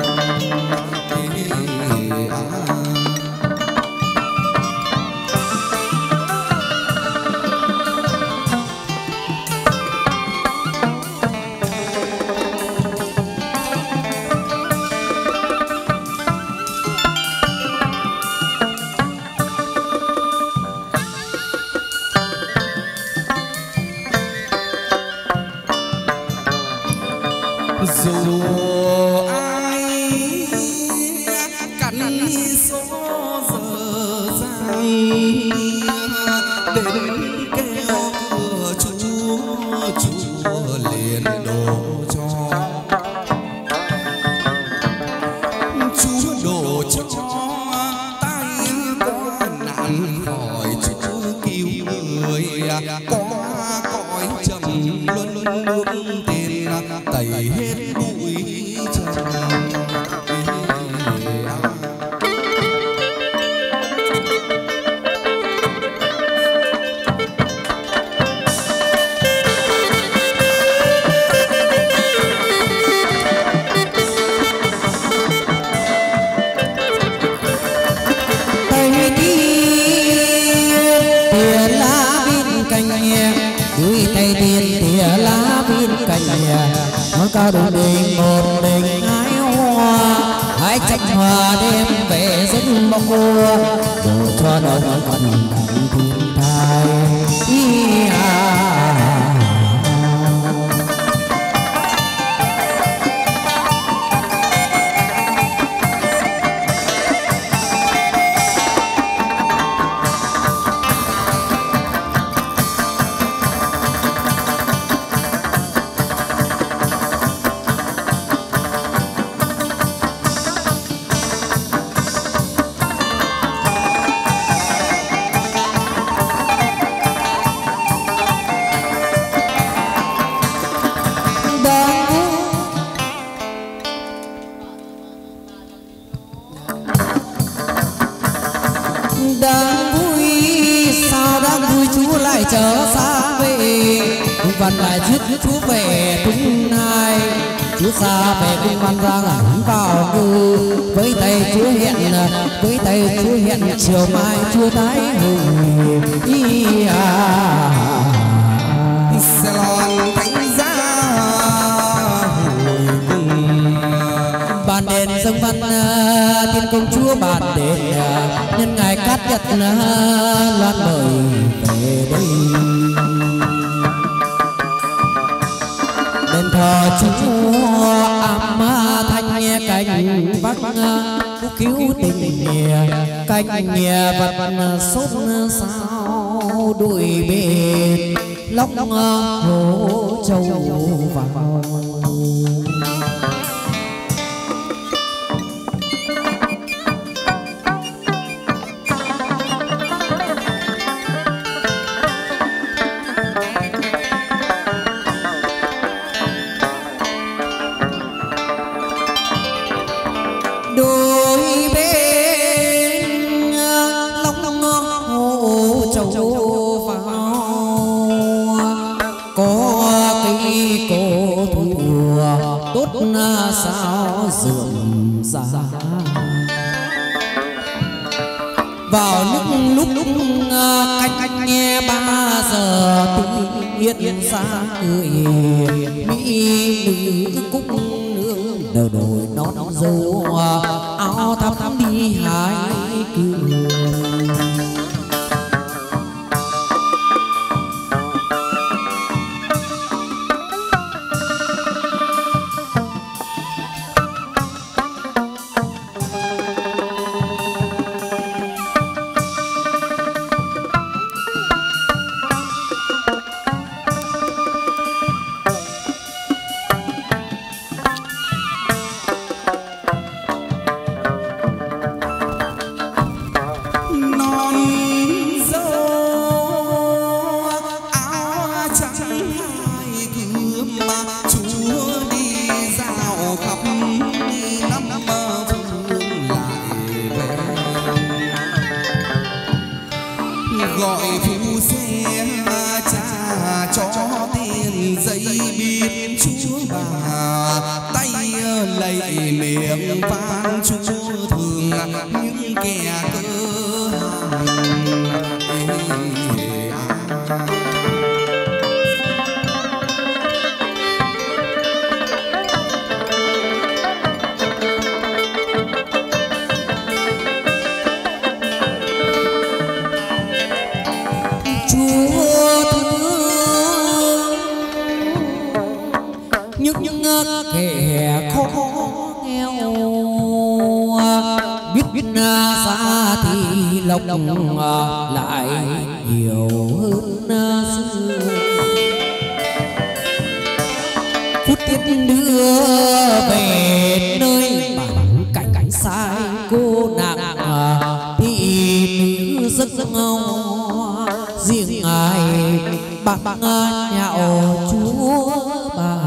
Dù ai cắn số giờ giang đến kêu cửa chúa liền đổ cho chúa đổ cho tay qua nạn khỏi chúa cứu người qua cõi trầm luân nước tiền tẩy hết bụi trần. Cao đủ đình một đình ái hoa hãy trách hòa đêm về giấc mộng mùa dù cho đời còn đặng thiên thai. Đang vui sao đang vui Chúa lại trở xa về văn lại giết Chúa về tung hai Chúa xa về cung văn ra hẳn vào ngư với tay Chúa hiện chiều mai Chúa tái hùng sẽ lòn thánh giá hồi cùng bàn đền dâng văn thiên công Chúa bàn đền nhân ngày cát nhật loan đời về đây đền thờ Chúa am thanh cánh bắc phúc cứu tình cánh vật sốt sao đuổi bên lóc hố châu vào đôi bên lóc hố châu vào có cây cổ thụ tốt sao rườm rà vào những lúc canh nghe 3 giờ tự hiện ra cười mỹ nữ cúc nương đầu đồi nón dâu áo thắm đi hái cười. Kẻ khó nghèo biết xa thì lòng lại nhiều hơn xưa. Phút tiết đưa về nơi bản cảnh sai cô nàng thì nữ giấc ngâu riêng ai bạc nhạo chúa bà.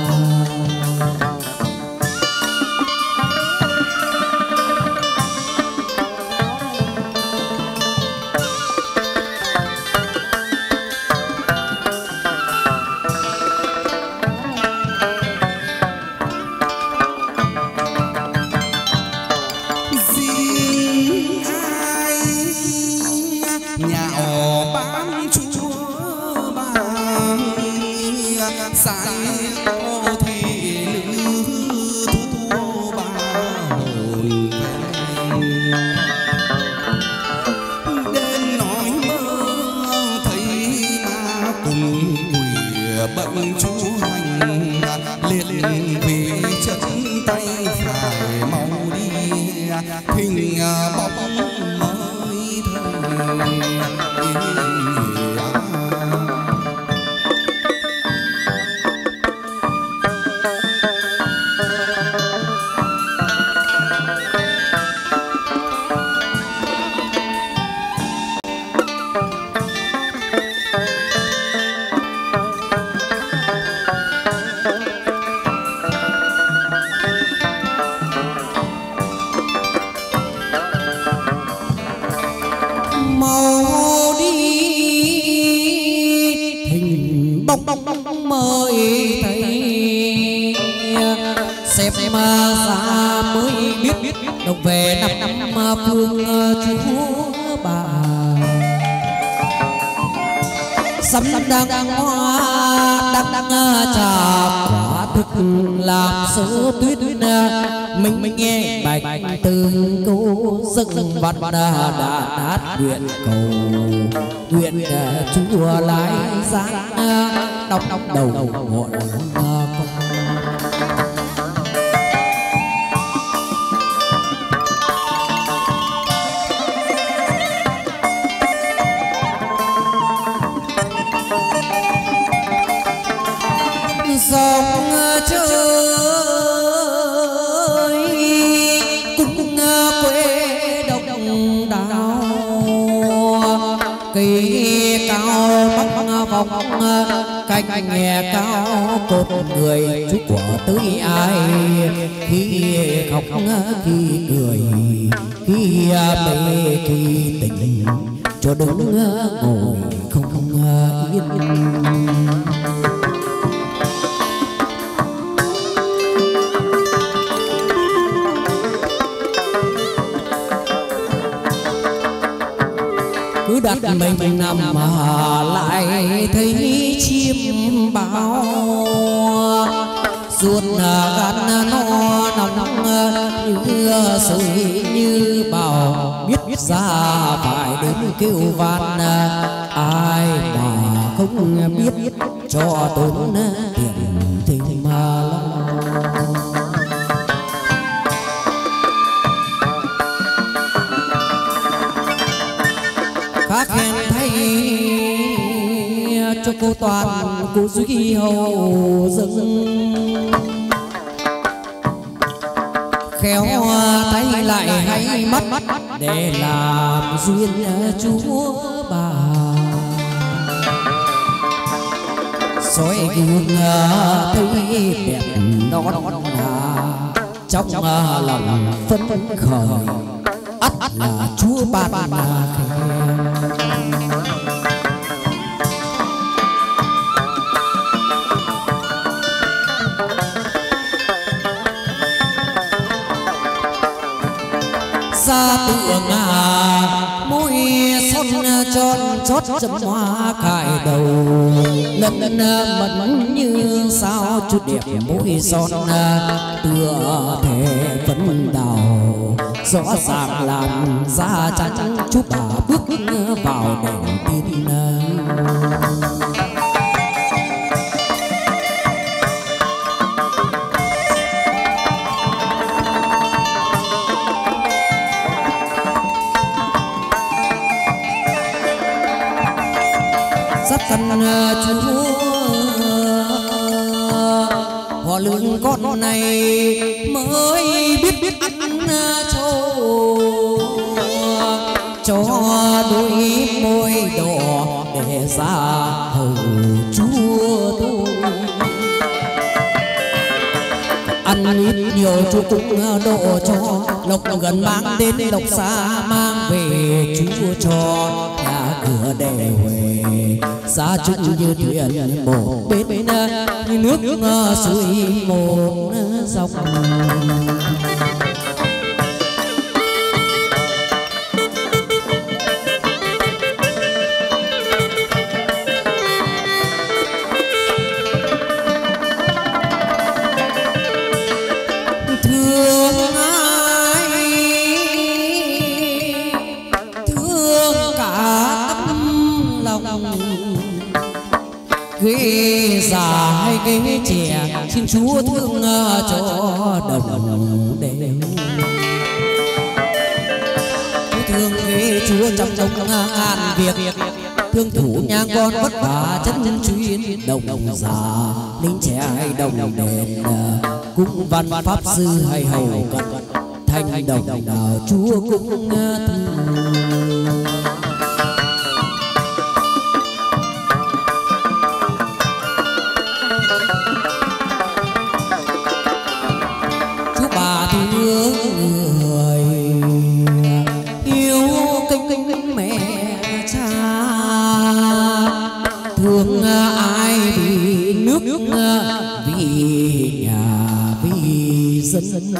Đang hoa đang trà quả thực làm sớ tuyết mình nghe bạch từng câu dâng văn đã nát nguyện cầu nguyện chúa lái giáng đọc đầu hội dòng chơi cũng quê đồng đào cây cao bắc vòng cành nghe cao cột người chú quả tới ai khi khóc khi cười khi mê khi tình cho đứng ngồi không yên. đặt mình nằm lại thấy chim bao ruột gan no nóng như sôi như bào biết ra phải đến kêu van ai mà không biết cho tốn tiền thì mà lo khác khen thay cho cô toàn cô duy hầu dâng khéo tay lại hay mắt để làm duyên chúa bà soi gương thấy đẹp non trong lòng phấn khởi ắt là chúa ban khen ra tượng môi son tròn chót chấm hoa cài đầu lần mẫn như sao chút đẹp môi son tựa thể phấn đào rõ ràng làm da trắng chúc bà bước vào đèn tin sắp căn chúa họ lương con này mới biết ăn trâu cho đôi môi đỏ để ra hầu chúa tôi ăn ít nhiều chúa cũng độ cho lộc gần mang đến lộc xa mang về chúa cho nhà cửa để huề xa chung như thuyền một bên như nước suối một dòng ghế già hay ghế trẻ xin chúa thương cho đồng đều thương ghế chúa trong đông an việc thương thủ nhà con vất vả chân chuyên đồng già lính trẻ hay đồng đền cũng văn pháp sư hay hầu cận thanh đồng nào chúa cũng thương người yêu kính mẹ cha thương ai vì nước vì nhà vì dân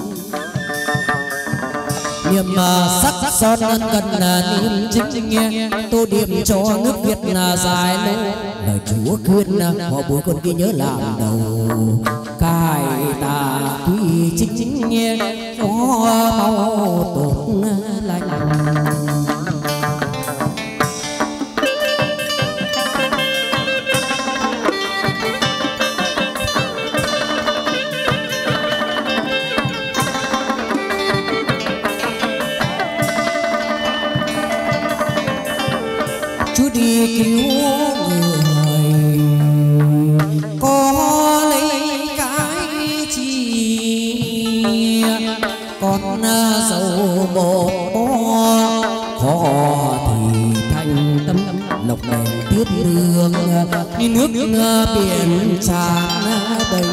niềm sắc son cần niềm chính nghe tô điểm cho nước Việt dài lâu lời Chúa khuyên họ bố con ghi nhớ làm đầu cài ta tuy chính nghe có mau tốt lành Chúa đi cứu người có lấy cái chi con dầu một bó khó thì thành tâm lộc đèn tiếp đường như nước biển tràn đầy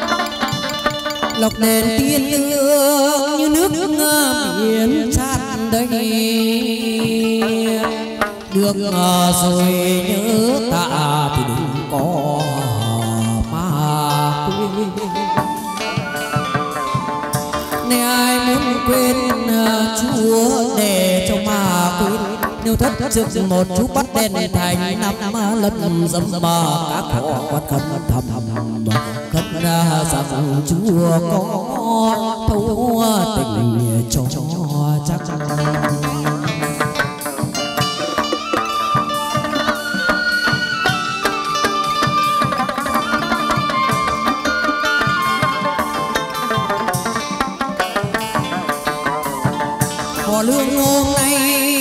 lộc đèn tiên lương như nước biển tràn đây được rồi nhớ ta thì đừng có mà quên. Nếu ai muốn quên Chúa để cho mà quên, nếu thất trước một chú bắt đèn thành năm lần dâm mà các họ quát khấn thầm khấn rằng Chúa có thấu tình cho chắc. Họ lương hôm nay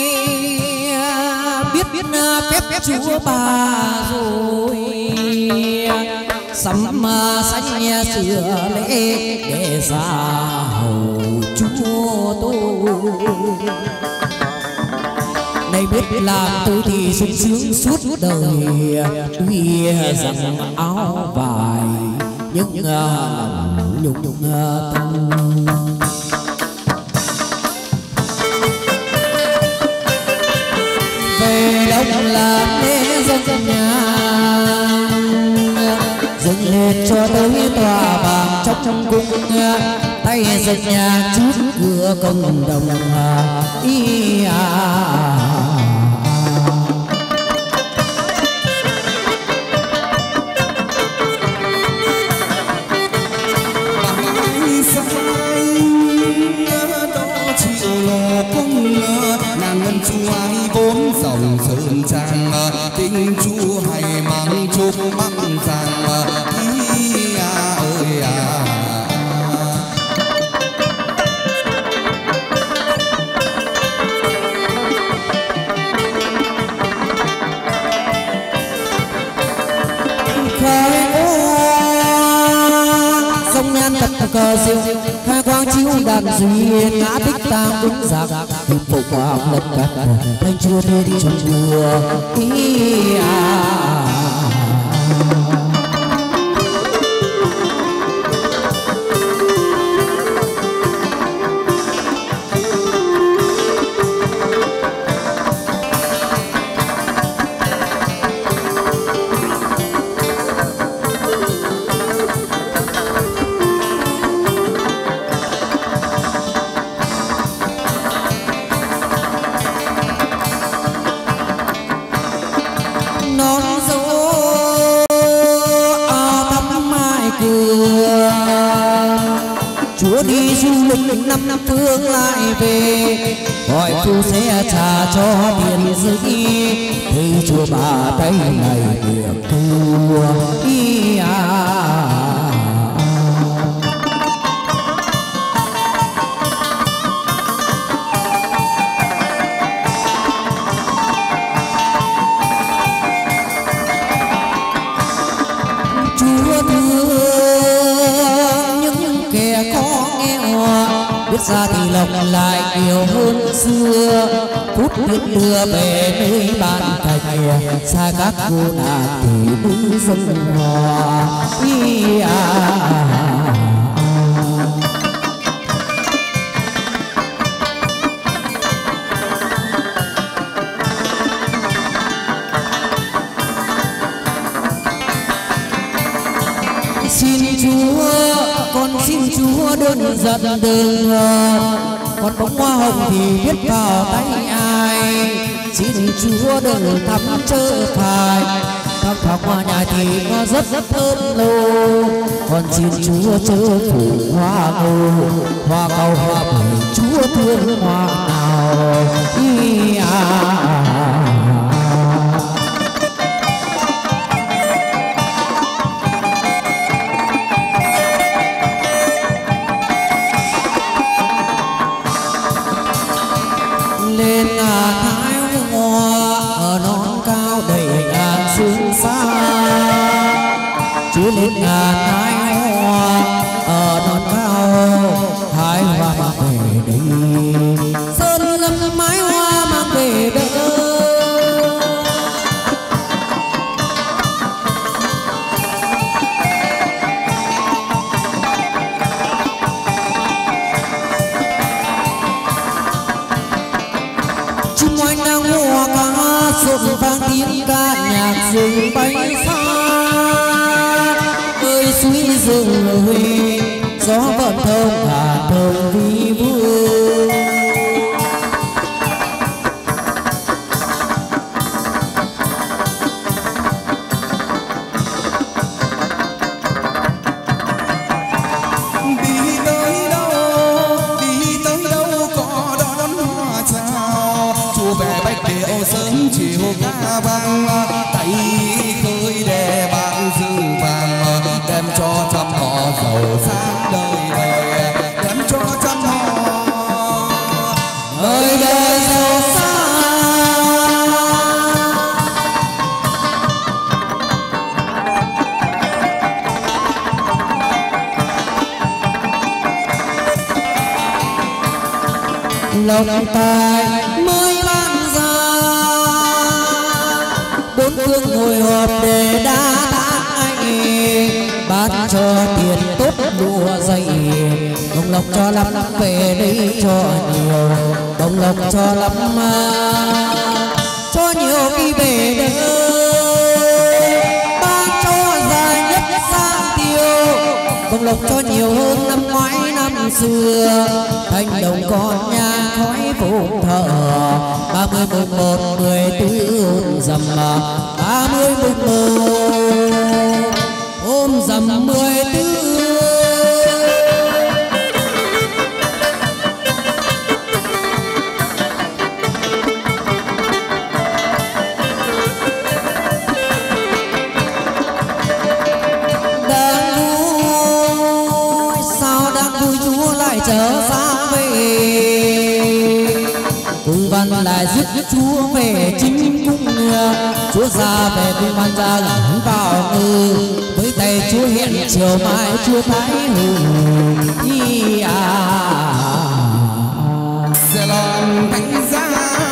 biết phép Chúa bà rồi, sắm sánh sửa lễ để ra hầu Chúa tôi. Này biết làm tôi thì sung sướng suốt đời, tuy rằng áo vải nhưng nhung tâm. Về đông làm lễ dâng nhà, dâng lên cho tới tòa vàng trong cung, tay dâng nhà chút cửa công đồng ý ngân Chúa ai bốn dòng sơn trang, tình Chúa hay mang chúc băng rằng ý ơi sông nhan tập cờ diệu, khai quang chiếu đàn duyên ngã tích tam đúng giặc, hiệp phụ quang lật cắt thanh Chúa thiên trong mưa ý Chúa đi du lịch năm phương lại về, hỏi phu sẽ trả cho tiền giấy, thì Chúa bà tay này được thua ý Chúa thương những kẻ khó nghèo, biết ra thì lộc lại nhiều hơn xưa, phút biết đưa về nơi ban thạch, xa các cô nạn thì đứng dân hòa ý xin Chúa, con xin Chúa đơn giản đừng con bông hoa hồng thì biết vào tay ai, xin Chúa đừng thắm chớ phải thắm thoáng hoa nhà thì có rất thơm lâu, con xin Chúa chớ phủ hoa ngô hoa cầu hoa bưởi Chúa thương hoa nào ý lên thái hoa ở non cao đầy ngàn sương xa, Chúa lên thái hoa ở non cao thái hoa mang về đây, sơn lâm mái hoa mang về đây. suối rừng huy gió vẫn thơm hà thơm vi vương. sớm chiều ca vang tay khơi đè bạn rừng vàng đem cho trăm họ giàu sang đời đời đem cho trăm họ đời đời giàu sang. Lòng tài mới ban ra bốn phương hồi họp để đa thác anh ban cho tiền tốt lúa dày đồng lộc cho lắm về đây cho nhiều đồng lộc cho lắm cho nhiều đi về đây ban cho dài nhất sang tiêu đồng lộc cho nhiều hơn năm ngoái năm xưa thành đồng con nhà khói phụng thờ 30 11 14 rằm 30 11 ôm rằm 14. Trở xa về cung văn lại giúp chúa về chính cung chúa ra về cung văn ra gắn vào ngư với tay chúa hiện chiều mai chúa thái hùng sẽ làm thánh giá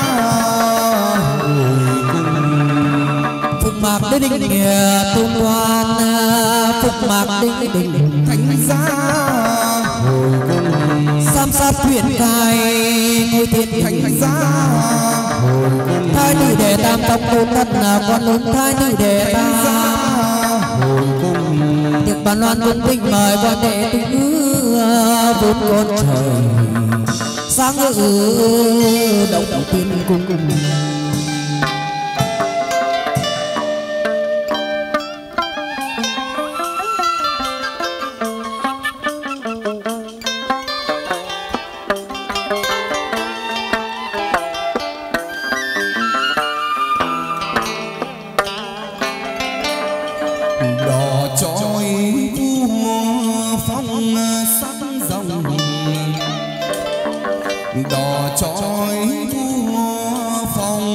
phục mạc đinh đình tôn quan phục mạc đinh đình thánh giá giám sát thuyền cai ngôi thiên thánh giá thái tử đệ tam tông tôn thất là con lớn thái tử đệ tam tiệc bàn loan cung vinh mời quan đệ tứ vốn con trời sáng ngự động tiên cung. đò trói vua phong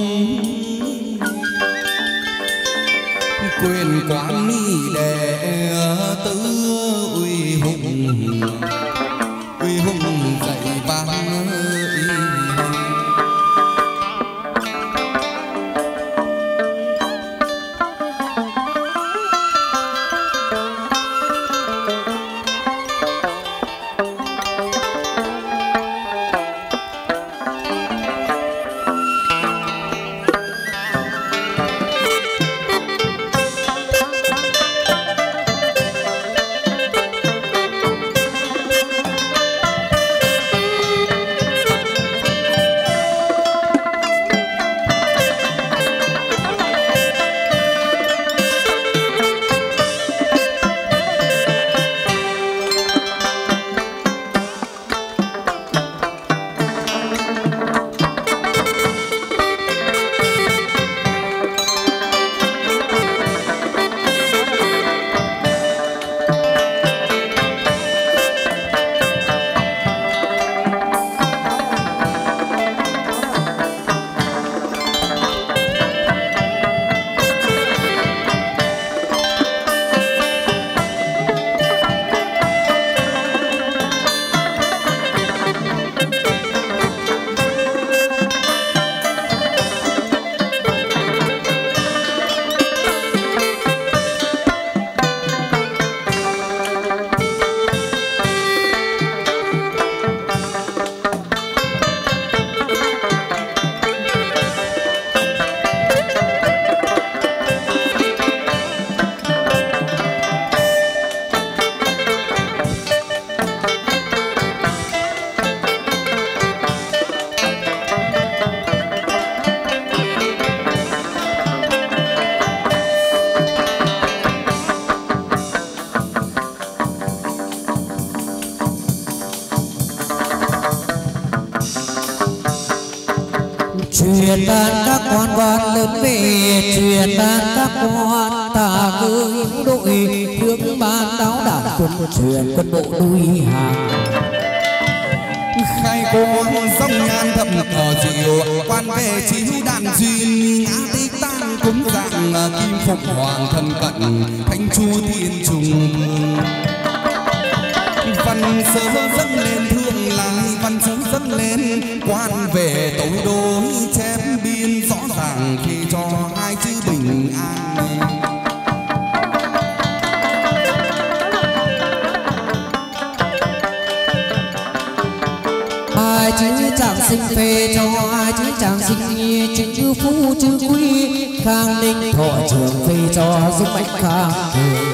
truyền đàn các quan quan lớn về, truyền đàn các quan ta cứ đội hướng ban đáo đàn quân truyền quân bộ đuôi hàng. Khai quang sông nhan thập cỏ diệu, quan về chiếu đàn duyên ngã tích tăng cúng dạng kim phục hoàng thân cận thanh chu thiên trùng. Văn sớ dâng lên thương lại, văn sớ dâng lên quan về tối đối chép biên rõ ràng khi cho hai chữ bình an. Hai chữ chàng sinh phê cho hai chữ chàng sinh chữ phú chữ quý, khang ninh thọ trường phê cho giúp bách khang trường.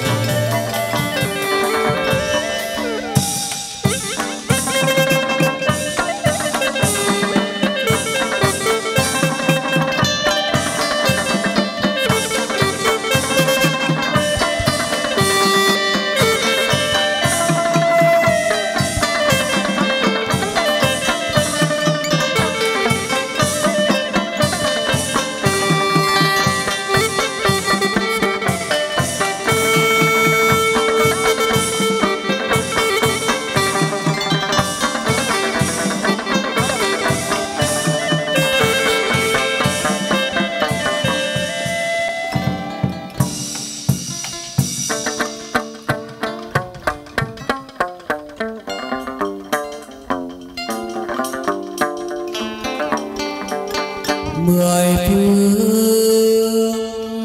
Mười phương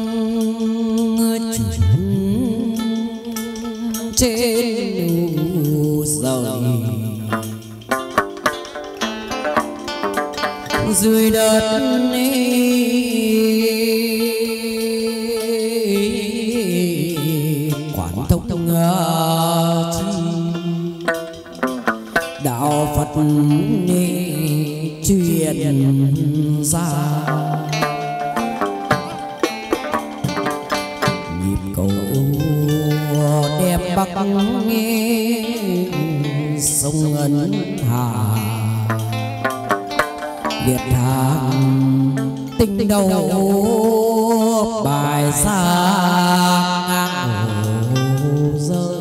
chúng trên núi rời, dưới đất quản thông chi đạo Phật truyền ra. Nhịp cầu đẹp bắc nghe sông Ân Hà, liệt thang tinh đầu bài xa ngang hồ rơi.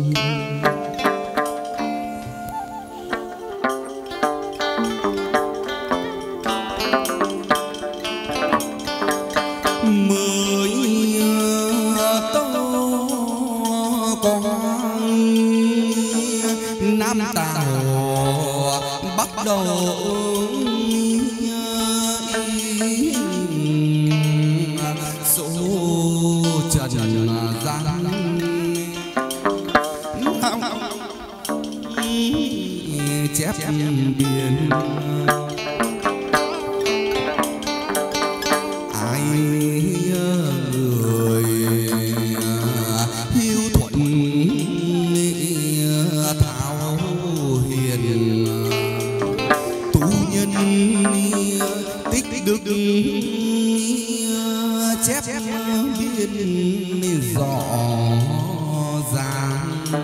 Nam Tào bắt đầu số trần gian chép biển. Ai người hiếu thuận thảo hiền, tu nhân tích đức chép biên rõ ràng.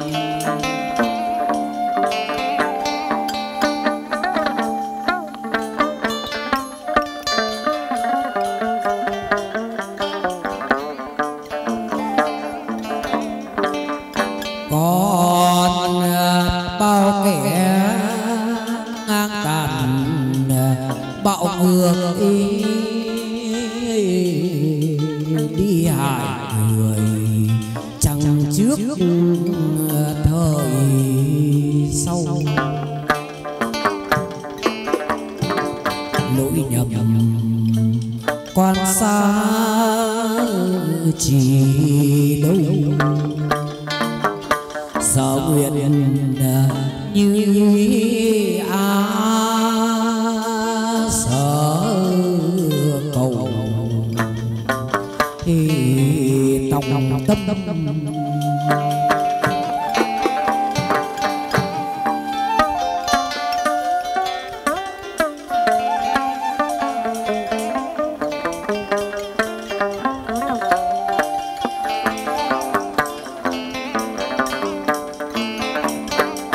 Còn bao kẻ ngang tàn bạo ngược đi hại người, chẳng trước thời sau. Lỗi nhầm quan xa chỉ đâu, sở nguyện như á sở cầu thì tòng tâm.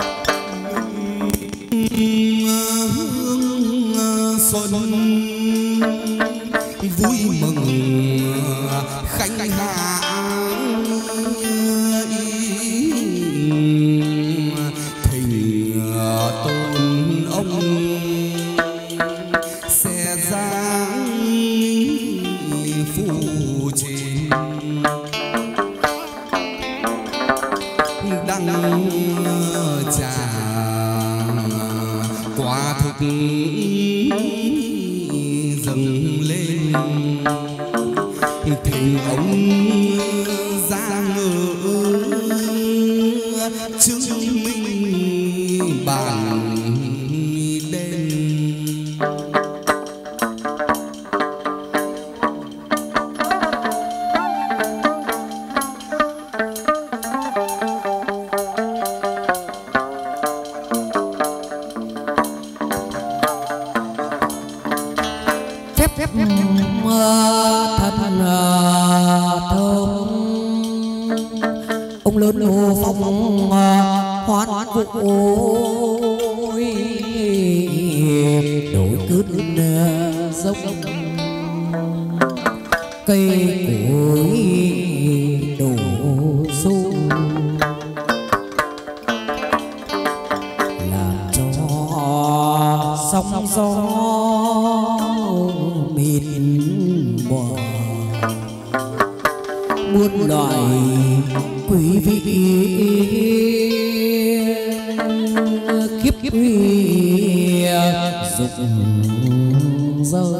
Xuân đăng tràng quả thực dâng lên thành ông giang ngự chứng minh bản đen. Phép thần thơm ông lớn hồ phong hoán vội đổi cơn dốc cây cối đổ xô làm cho sóng gió mịt mờ muôn loài quý vị kiếp quy dục rơi.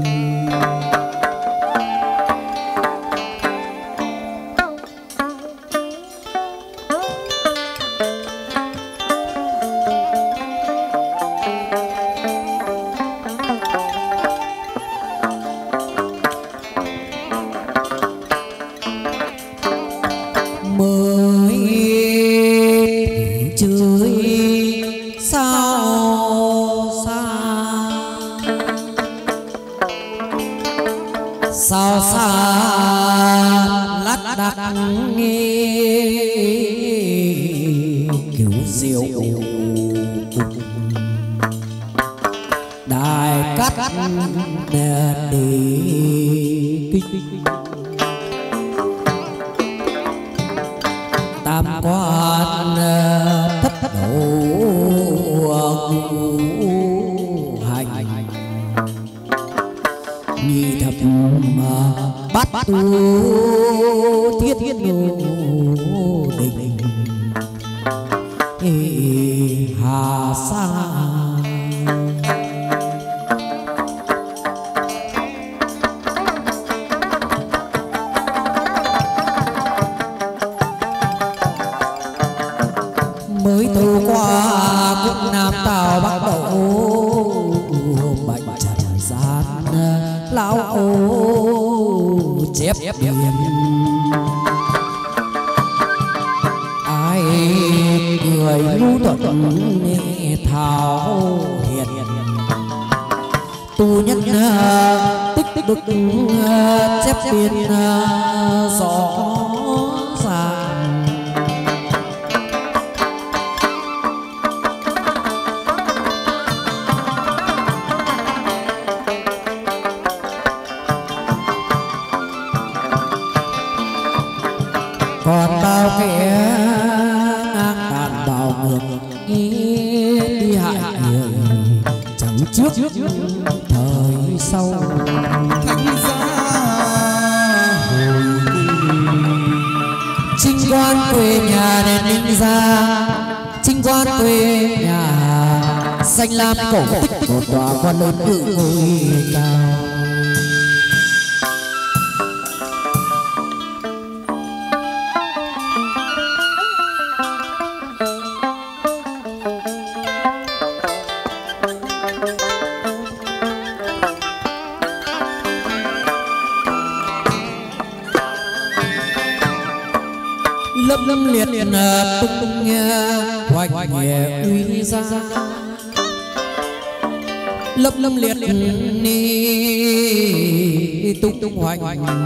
Sao xa lát đác nghe kiểu diệu đài cắt để kinh tam quan thất đầu hành nhị thập bát tu thiết ngộ định hà sa. Mới từ qua cũng nam tào bắt đầu bạch trần gian lão ô chép điền ai cười lưu thuận thảo hiền tu nhân tích đức chép biên rõ ràng. Còn bao kẻ ngang tàn bào ngược đi hại người chẳng trước thời sau. Thánh giá hồi Chinh quan quê nhà đèn ninh ra, chinh quan quê nhà xanh lam cổ tích một tòa quan lớn ngự ngôi cao. Lâm liệt tung hoành nhẹ uy ra lâm liệt ni tung hoành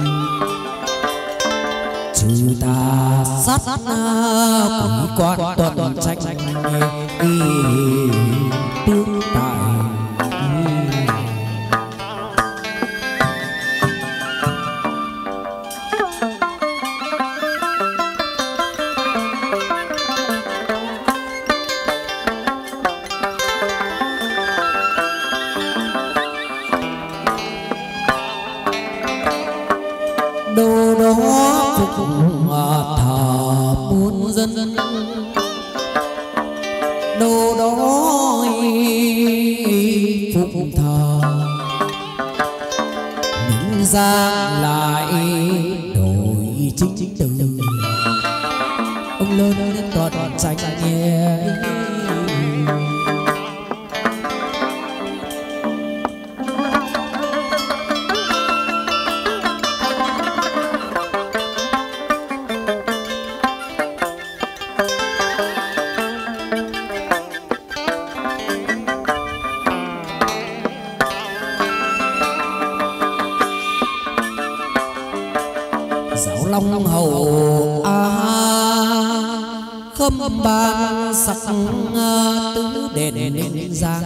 trừ tà sát quỷ quan tuần tranh tương tại. Đồ đó phục thờ muôn dân đồ đói phụng thờ những ra lại đổi chính từ ông lớn đến toàn tranh nhé. Long hầu khâm ban sắc tứ đền nên giang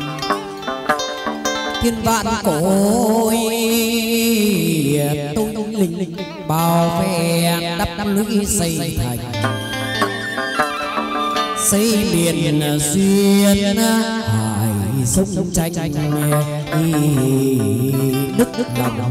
thiên vạn cội tôi linh bảo vệ đắp lũy xây thành xây miền xuyên hải sông tranh đức lòng.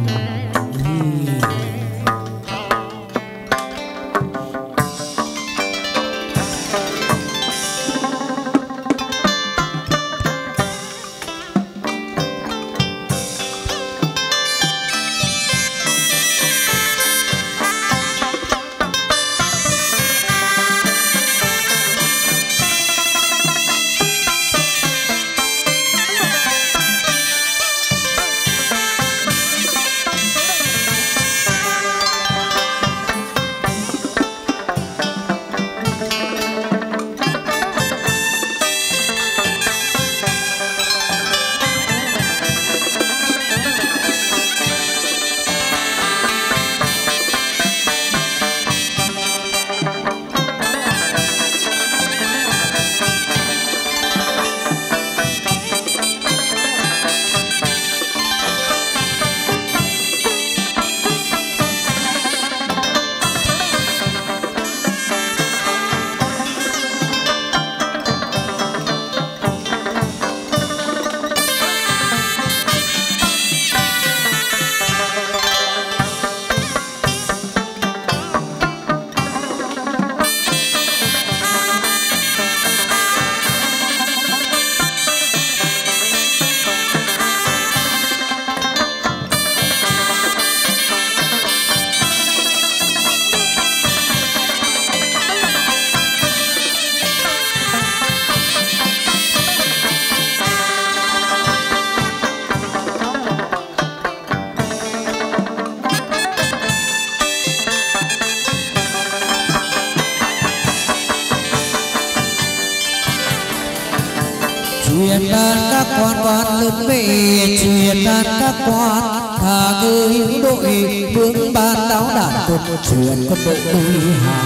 Truyền đàn các quan lớn về truyền đàn các quan thà cứ hữu đội vương ban đáo đàn quân truyền quân đội núi hà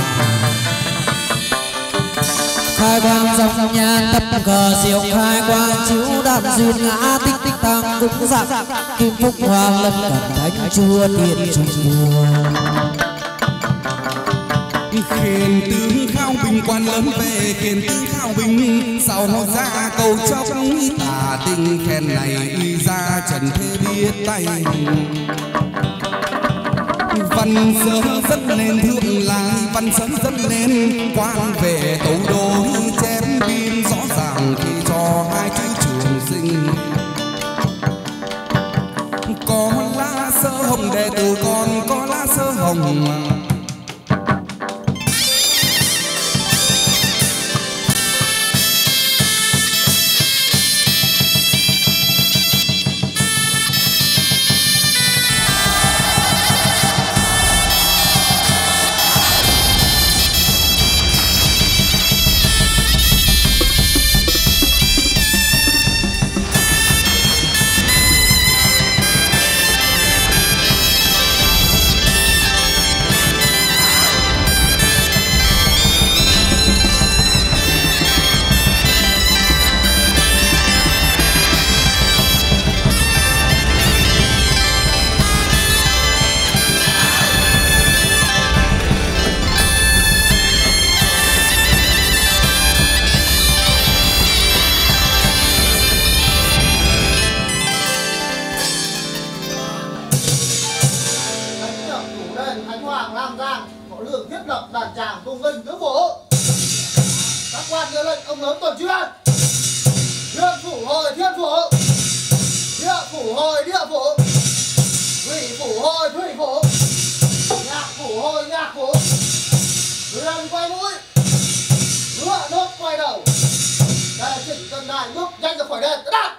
khai quang dòng nhà tập cờ diệu khai quang chiếu đàn duyên ngã tích tích tăng cũng giặc kim phúc hoa lâm cẩn thánh chúa tiền trung mùa khiển tướng Khao Bình quan lớn về khiển tướng Khao Bình sau nó ra cầu chóc tả tình khen này y ra trần thế biết tay văn sớm dẫn lên thượng làng văn sớm dẫn lên quan về tấu đô chém pin rõ ràng khi cho hai chữ trường sinh có lá sơ hồng đệ tử con có lá sơ hồng Thánh Hoàng Nam Giang có lượng thiết lập đàn tràng tung ngân tứ bộ. quan nhớ lệnh ông lớn tuần chuyên. Thiên phủ hồi thiên phủ, địa phủ hồi địa phủ, thủy phủ hồi thủy phủ, nhạc phủ hồi nhạc phủ. Thuyền quay mũi, ngựa nốt quay đầu. Đây chỉnh cân đài bước nhanh ra khỏi đền. Đáp.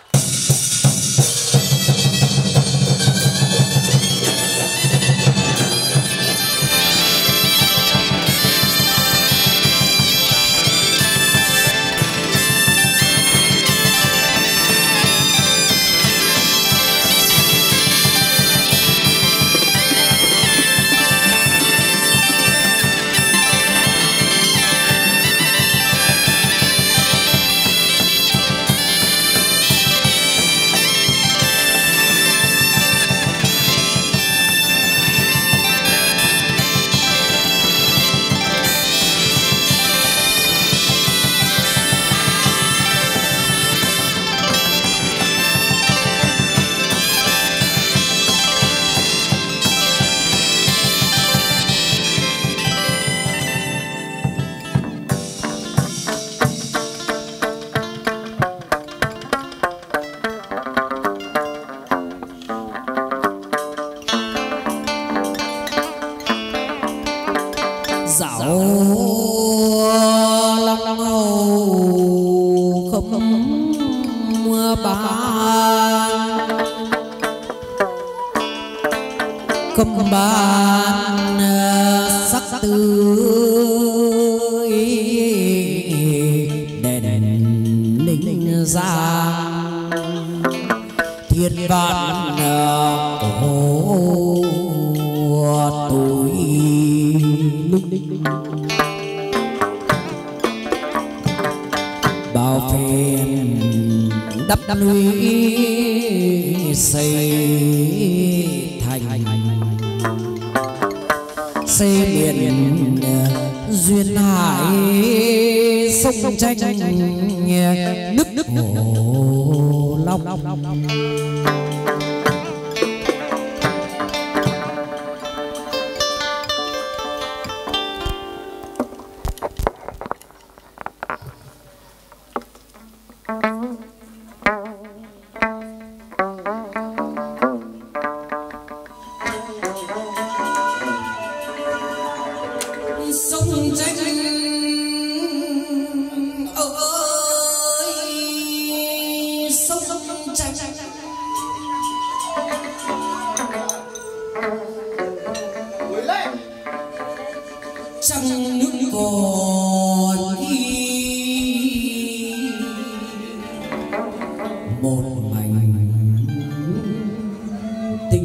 Cầm bàn sắc tươi đèn ninh giang thiên vạn của tôi bao phen đắp núi xây xây miền duyên hải sông tranh nước hồ long. Trăng nước còn một mảnh tinh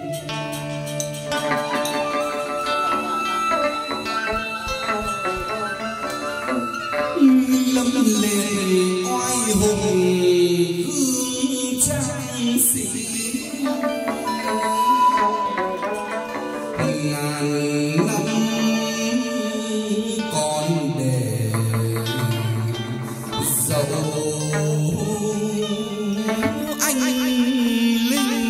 lâm lên oai hùng hương trang sĩ ngàn năm còn để dấu anh linh.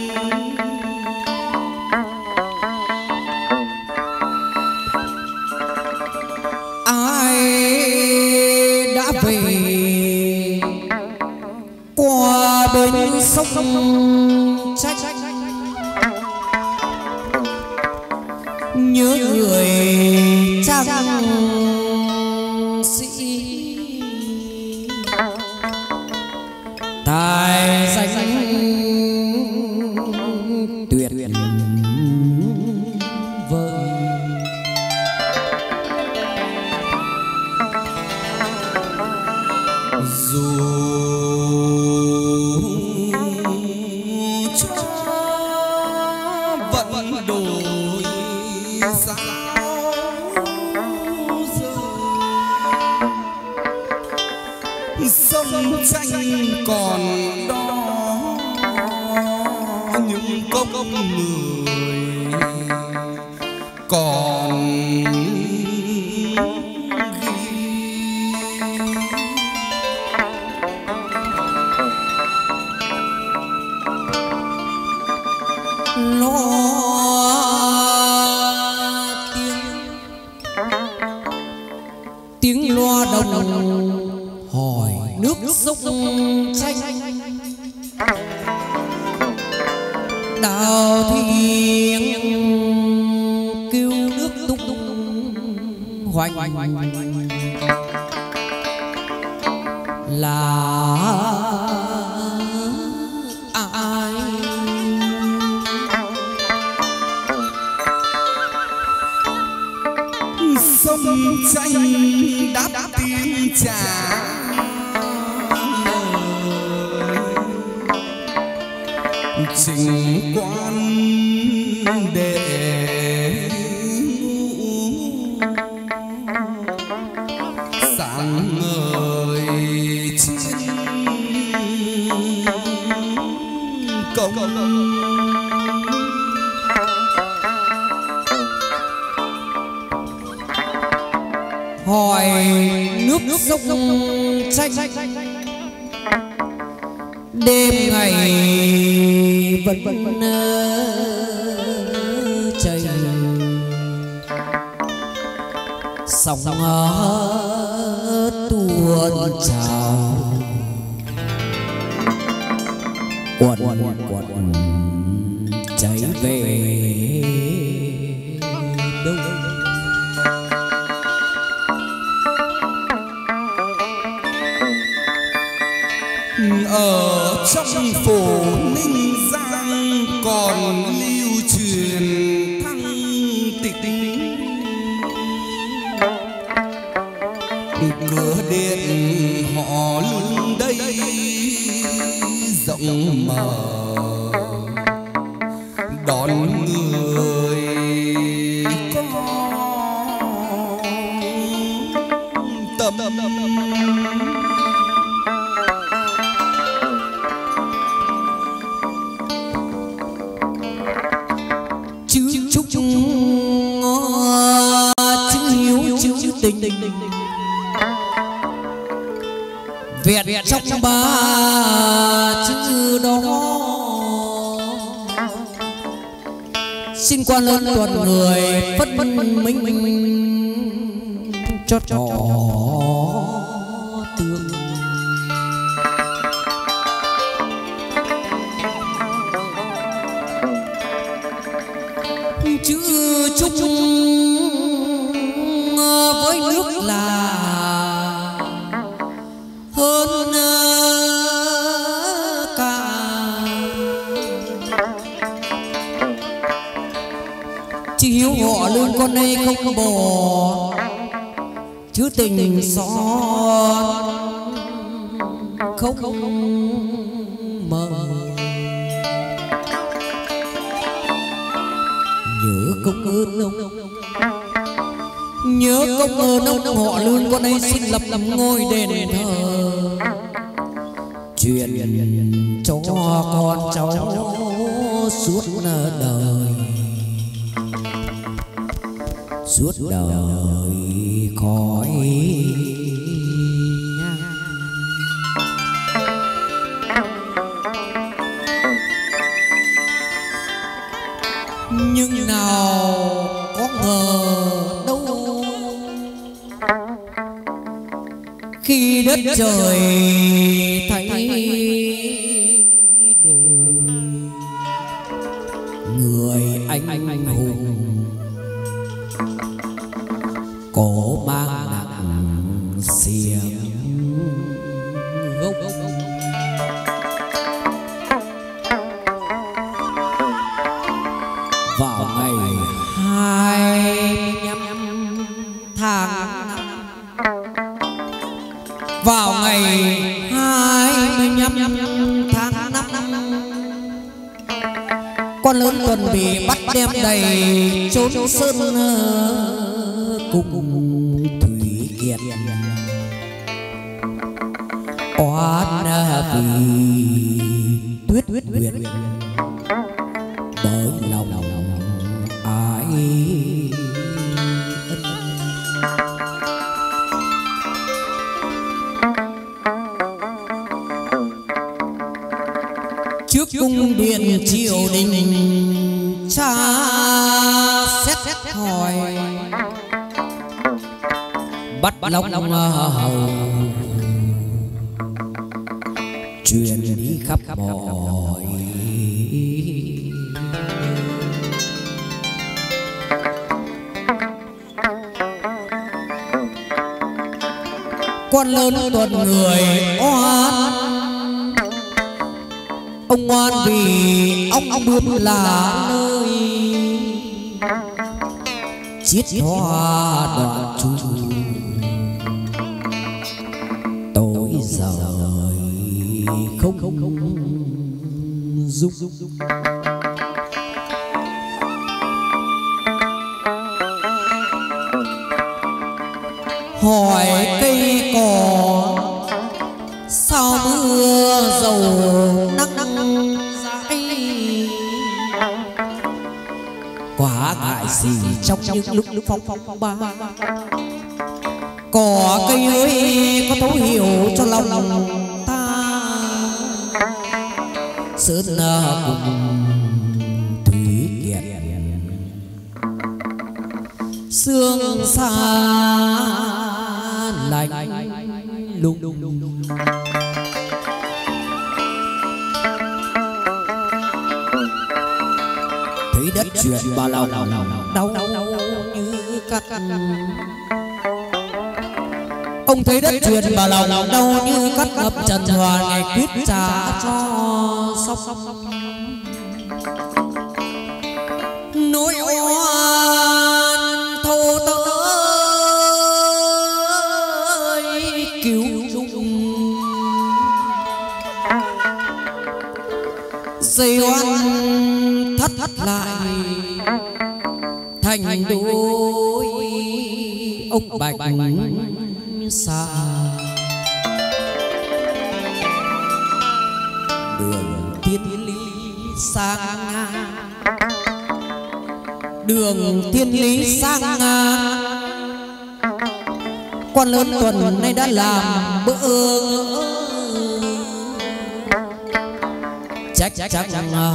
Ai đã về qua bên sông trách nhớ người trang sĩ tài danh tuyệt vời. Dù cho vẫn đổi sao giờ sông tranh còn đó những cốc người còn tiếng loa đồng hỏi nước sông tranh đào thiên kêu nước tung hoành là ai sông tranh đáp tiếng trả trình quan đệ sáng ngời chiến công hỏi nước sông tranh đêm ngày vẫn chảy sóng tuôn trào quần chảy về đâu ở trong phổ Ninh Giang còn lưu truyền thăng tịch cửa điện họ luôn đây rộng mở đón người có tâm chúc chữ hiếu chữ tình Việt trong ba chữ đó xin quan lớn toàn người phất minh cho trò tương chữ chúc với nước là hơn cả chỉ hiếu họ lương con đây không bỏ chứ tình son không mờ nhớ công ơn ông nhớ công ơn ông họ lương con đây xin lập ngôi đền thờ truyền cho con cháu suốt đời khói nhưng nào có ngờ đâu khi đất trời thấy đồi người anh hùng cổ mang nặng xiềng gốc vào ngày 25 tháng 5 vào ngày 25 tháng 5 quan lớn tuần bị bắt đem đầy trốn sơn cùng thủy kiệt oán vì tuyết nguyệt bởi lòng ai trước cung điện triều đình tra xét hỏi bắt long hầu truyền đi khắp mọi quan lớn tuần người oan, ông oan vì ông bướm là nơi chiết hoa đoạn chu tối rời không dung. Hỏi cây cỏ sao mưa dầu nắng dãi, quả ngại gì trong những lúc phong ba. Cỏ cây ơi có thấu hiểu cho lòng ta, sơn cùng thủy kiệt sương xa lạnh lùng. Thấy đất chuyển bà lòng đau như cắt. Ông thấy đất chuyển bà lòng đau như cắt, ngập trần hòa ngày quyết trả cho sóc. Nỗi oan thô tới cứu dung, dây oan thắt lại thành đôi ông bạch xa. Đường tiên lý sang ngang, đường thiên lý sang ngang, quan lớn tuần nay đã làm bữa chắc xa.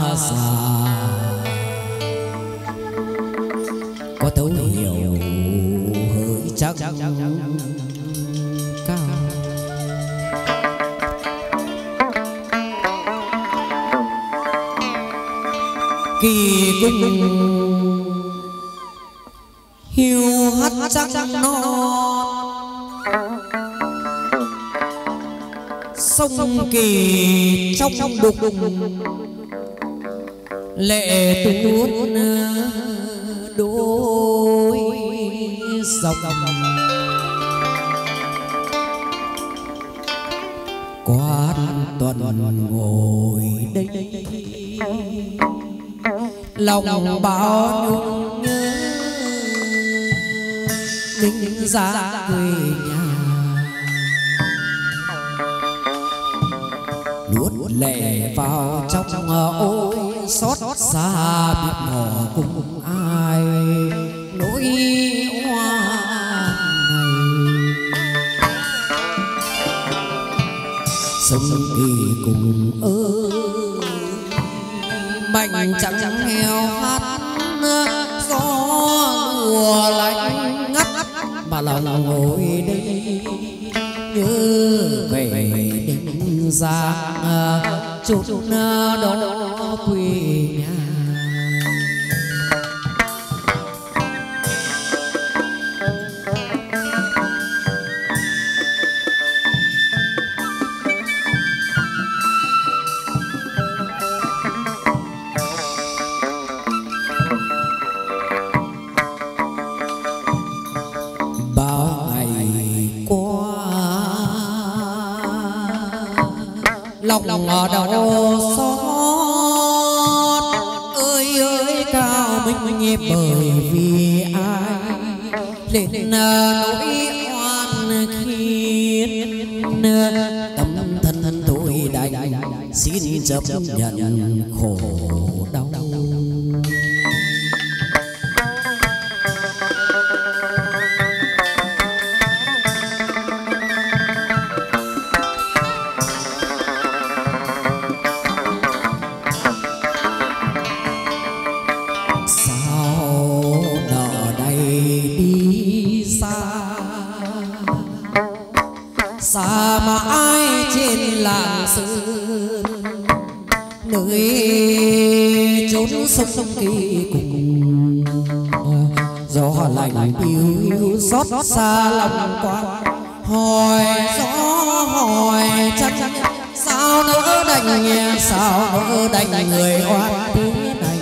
Có thấu hiểu hơi chắc cao. Kỳ cung hiu hắt chắc non, sông Kỳ trong đục lệ tuôn đôi dòng. Quan tuần ngồi đây lòng bao nhung nhớ ninh ra quê nhà, nuốt lệ vào trong ôi xót xa biết mò cùng ai nỗi oan này. Sông Kỳ cùng mạnh chẳng nghèo hát, gió mùa lạnh ngắt mà lòng ngồi đây nhớ về đêm ra chút đó quê nhà. Lòng đau xót ơi ơi cao minh nhịp, bởi vì ai lên nỗi oan khiến tâm thân tôi đành xin chấp nhận khổ đau. xa mãi trên làng sơn nơi chốn sông kỳ cùng gió lạnh yêu xót xa lòng qua hỏi gió hỏi chắc sao nỡ đành người oan thế này.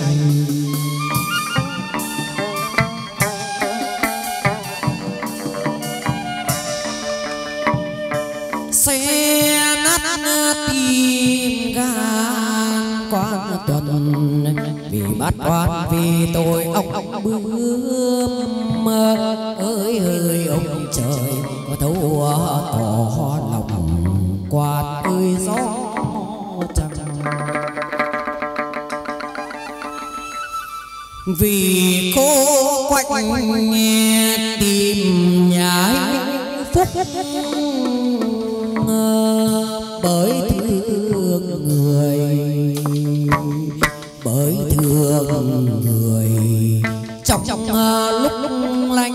Xe nát tim gan qua tuần vì bắt oan vì tội ông bướm ơi ơi ông trời có thấu tỏ lòng quạt ơi gió chẳng vì cô quạnh tìm nhà hạnh phúc bởi thương người trong lúc lạnh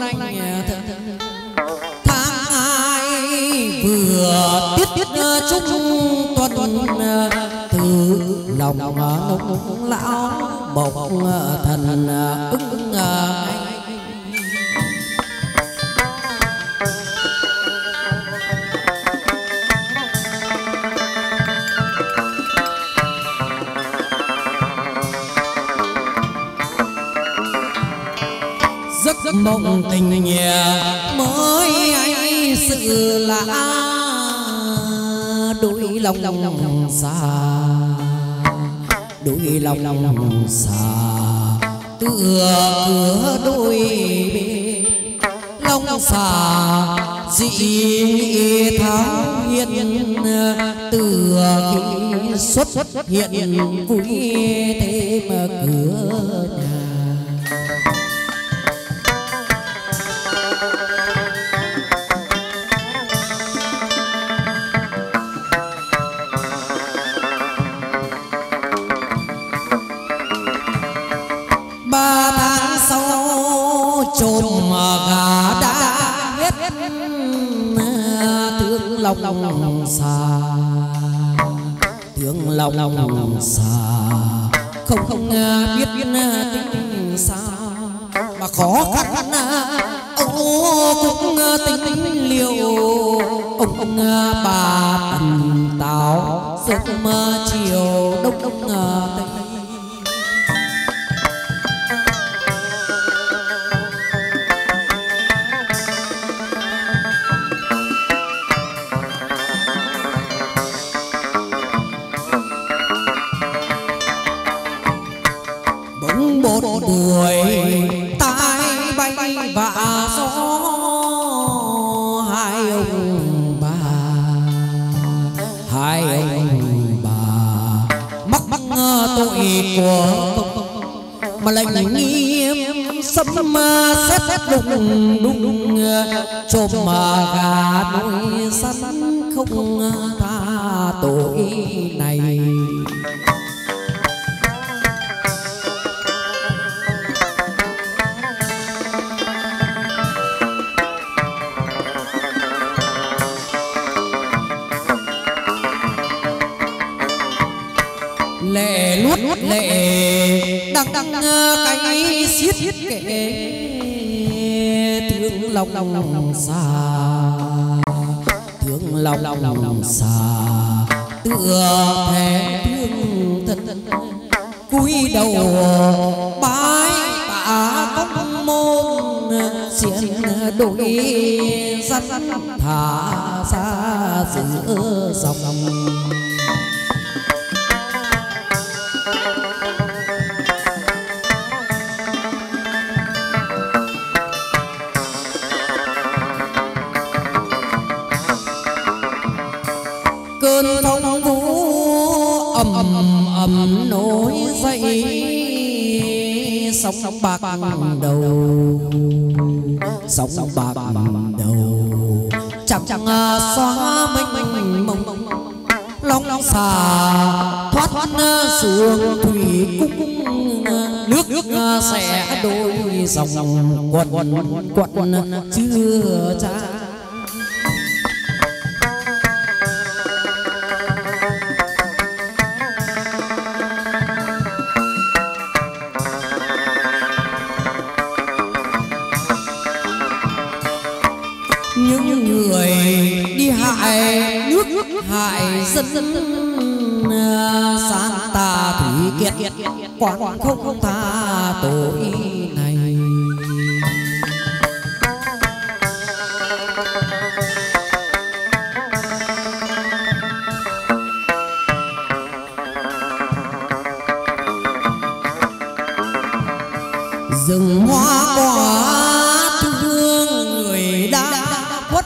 tháng hai vừa tiết chung tuần từ lòng nông lão bộc thần ưng giấc mộng tình mới ấy sự lạ đôi lòng xa tựa cửa đôi bề lòng xa dị tháo hiện tựa khi xuất hiện vui thêm cửa nhà. Trộm gà đã hết thương lòng xa không biết tính sao mà khó khăn ông cũng tính liều ông bà tần táo sớm chiều đông tây buổi tai bay vạ gió hai ông bà mắc tội của mà lệnh nghiêm sấm xét đùng trộm gà nuôi sắn không tha tội này. Lệ luốt lệ đằng cái xiết kệ thương lòng xa tựa thề thương thân cúi đầu bái tạ công môn xiên đôi sắt thả xa giữa dòng. Cơn phong vũ ầm nổi dậy sóng bạc đầu chẳng xóa mênh mông long xà thoát xuống thủy cung nước sẽ đôi dòng quần chưa cha hại nước hại dân, san tà thủy kiệt quán không tha tội này. Rừng hoa quả thương người đã quất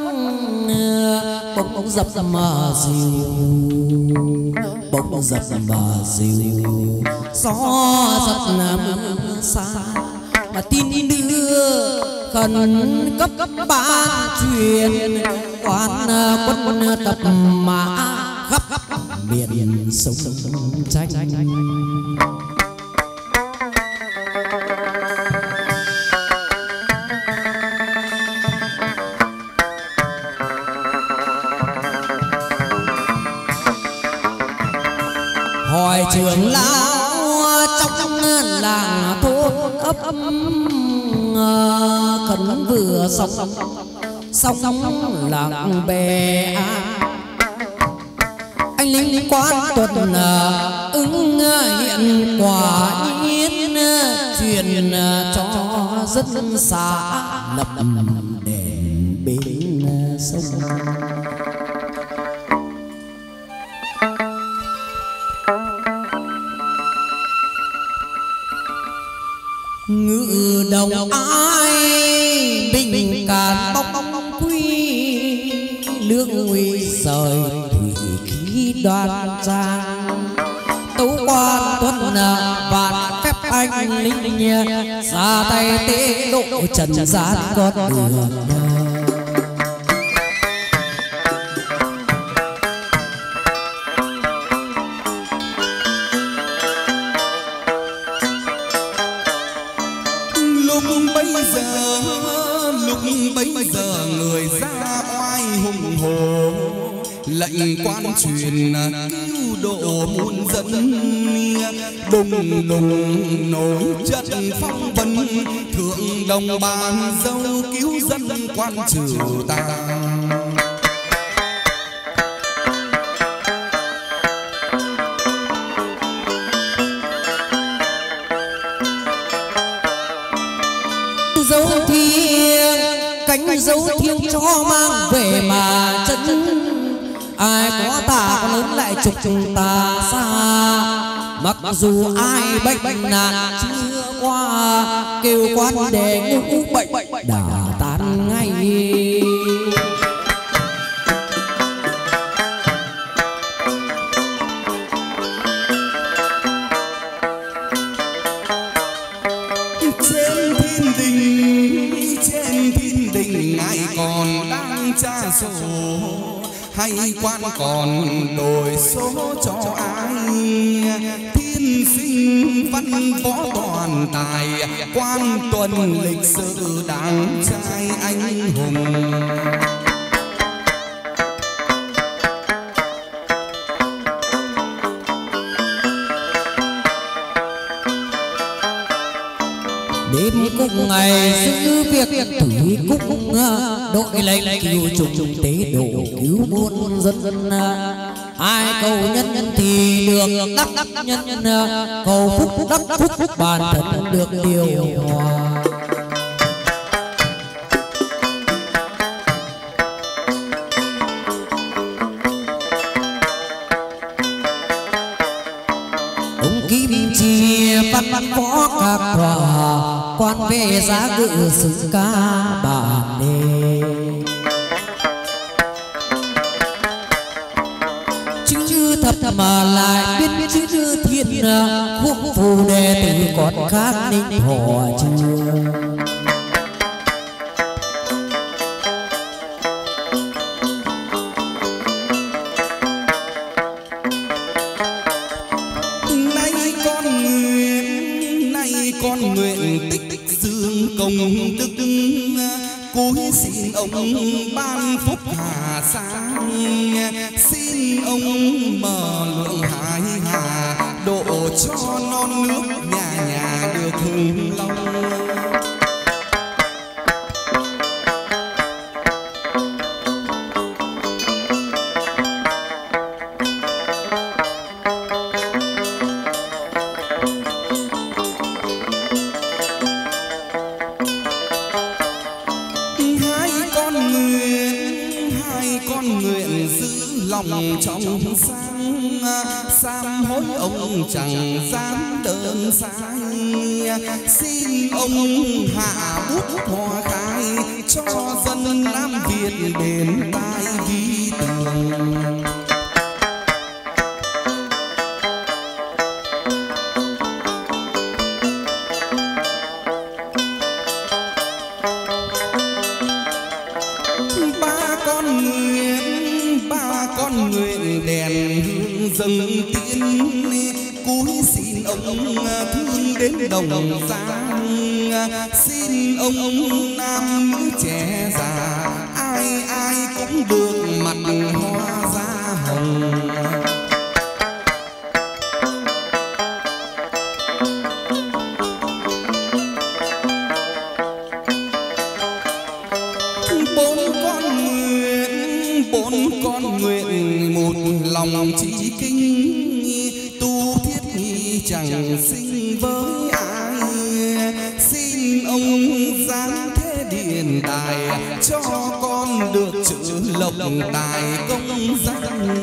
bỗng dập mà dịu, bỗng dập mà dịu, gió rất là mưa xa mà tin đưa khẩn cấp ban truyền quan quân tập mã khắp miền sông tranh. Hỏi trưởng lão trong làng thôn ấp khẩn vừa xong làng bè anh lính quan tuần ứng hiện quả nhiên truyền cho dân xã lập đèn bên sông. Ngự đồng ai bình càn bóng quy lương nguy sời thủy khí đoan trang tấu quan tuân vạn phép anh linh ra tay tế độ trần gian con đường. Người ra oai hùng hồ lệnh quan truyền cứu độ muôn dân, đùng đùng nổi trận phong vân thượng đồng bàn dâu cứu dân quan trừ tà. Dấu thiêng cánh dấu thiêng cho mang về mà chân ai có tà có lớn lại trục tà xa, mặc dù ai bệnh nạn chưa qua kêu quan để ngũ bệnh đã tan ngay. Ai còn đang tra số hay quan còn đổi số cho ai, thiên sinh văn võ toàn tài quan tuần lịch sử đáng trai anh hùng. Đêm cùng ngày giữ việc thủy cung đội lệnh cứu trùng tế độ cứu muôn dân, ai cầu nhân thì được đắc nhân, cầu phúc đắc phúc bản thân được điều hòa. Kim chi văn võ các tòa quan về giá ngự sự ca bản đề, chữ thập mà lại biết chữ thiên quốc phù đề từ con khác ninh họ chưa. Con nguyện tích dương công đức, cúi xin ông ban phúc hà sang, xin ông mở lượng hải hà độ cho non nước nhà nhà được hưng long. nay con nguyện giữ lòng trong sáng, sám hối ông chẳng dám đơn sai. Xin ông hạ bút hòa khai cho dân Nam Việt đền tai vi tường. Con nguyện đèn hương dâng tiên, cúi xin ông thương đến đồng giang. Xin ông nam nữ trẻ già ai ai cũng được mặt hoa da hồng. Bốn con nguyện một lòng chí kinh, tu thiết chẳng sinh với ai. Xin ông giáng thế điền tài cho con được chữ lộc tài công danh.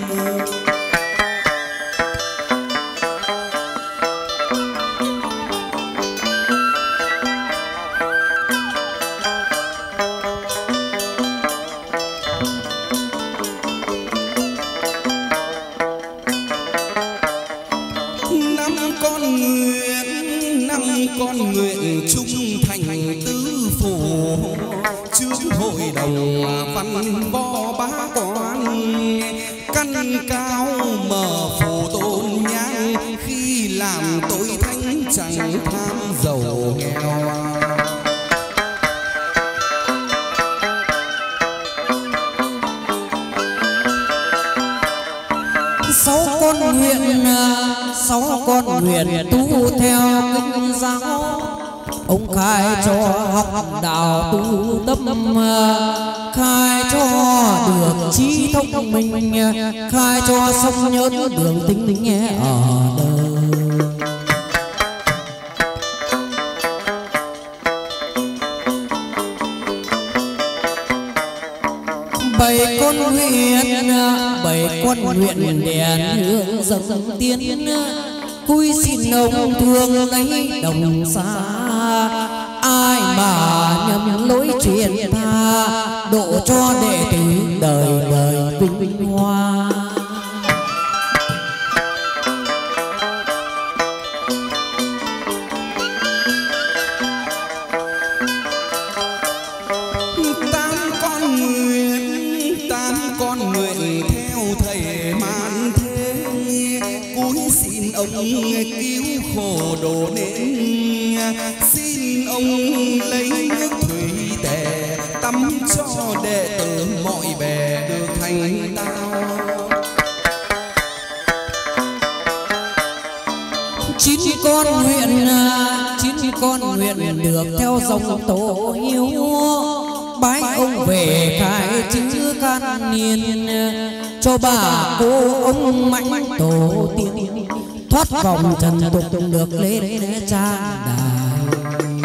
Con nguyện trung thành tứ phủ, trước hội đồng văn võ bá quan. Căn cao mở phủ tôn nhang, khi làm tội thánh chẳng tham giàu nghèo. Sáu con nguyện tu theo kinh giáo, ông khai cho học đạo tu tâm, khai cho được trí thông minh, khai cho sống nhớ đường tính nghe ở đời. Bảy con nguyện đèn hương dâng tiên, cúi xin ông thương lấy đồng xa. Ai mà nhầm lối truyền tha, độ cho đệ tử đời đời vinh hoa. Tám con nguyện theo thầy man thế, cúi xin ông cứu khổ độ nên. Xin ông lấy nước thủy tề tắm cho đệ tử mọi bề được thành tao. Chín con nguyện được theo dòng tổ hiếu, bái ông về khai chữ can niên, cho bà cô ông mạnh tổ tiên thoát vòng trần tục được lên trang đài.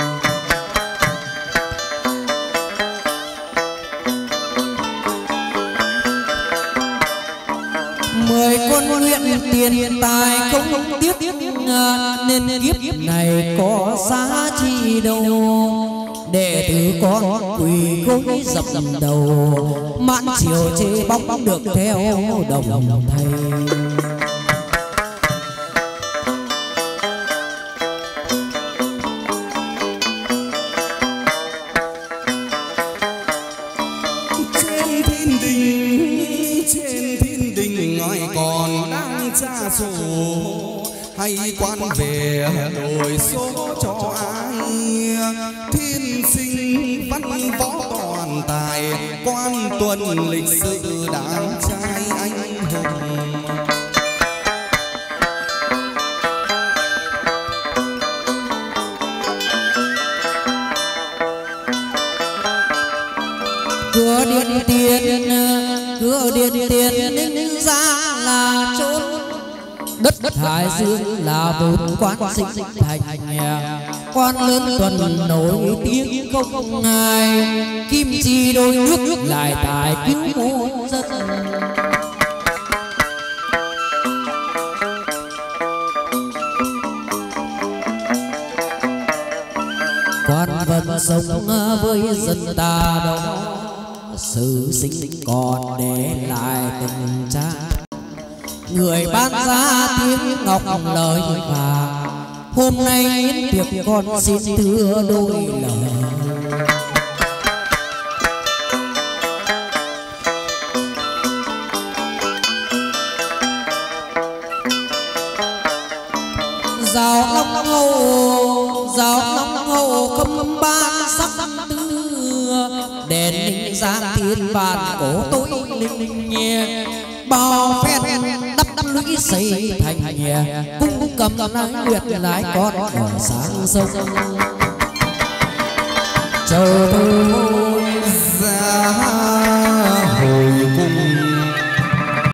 10 con nguyện tiền tài không tiếc, nên kiếp này có giá chi đâu. Đệ tử con quỳ gối dập đầu, mãn chiều chê bóc được theo đồng thầy. Trên thiên đình ngài còn đang tra sổ, hay quan về đổi số cho ai. Thiên sinh văn võ toàn tài, quan tuần lịch sự đáng trai anh hùng. Cửa điện tiền ninh ra là chốn, đất Hải Dương là vốn quán sinh thành. quan lớn tuần nổi tiếng không ai, kim chi đôi nước lại tài cứu muôn dân. Quan vận sống với dân ta đó, sự sinh còn để lại tình cha. Người ban ra tiếng ngọc lời vàng, hôm nay yến tiệc con xin thưa đôi lời. Rào long hậu không ban sắc tư, đèn giang thiên bàn cổ tối linh nhẹ, bao phen đắp lũy xây thành nhà, cung cầm lái nguyệt lái con ở sáng sông. Trời ơi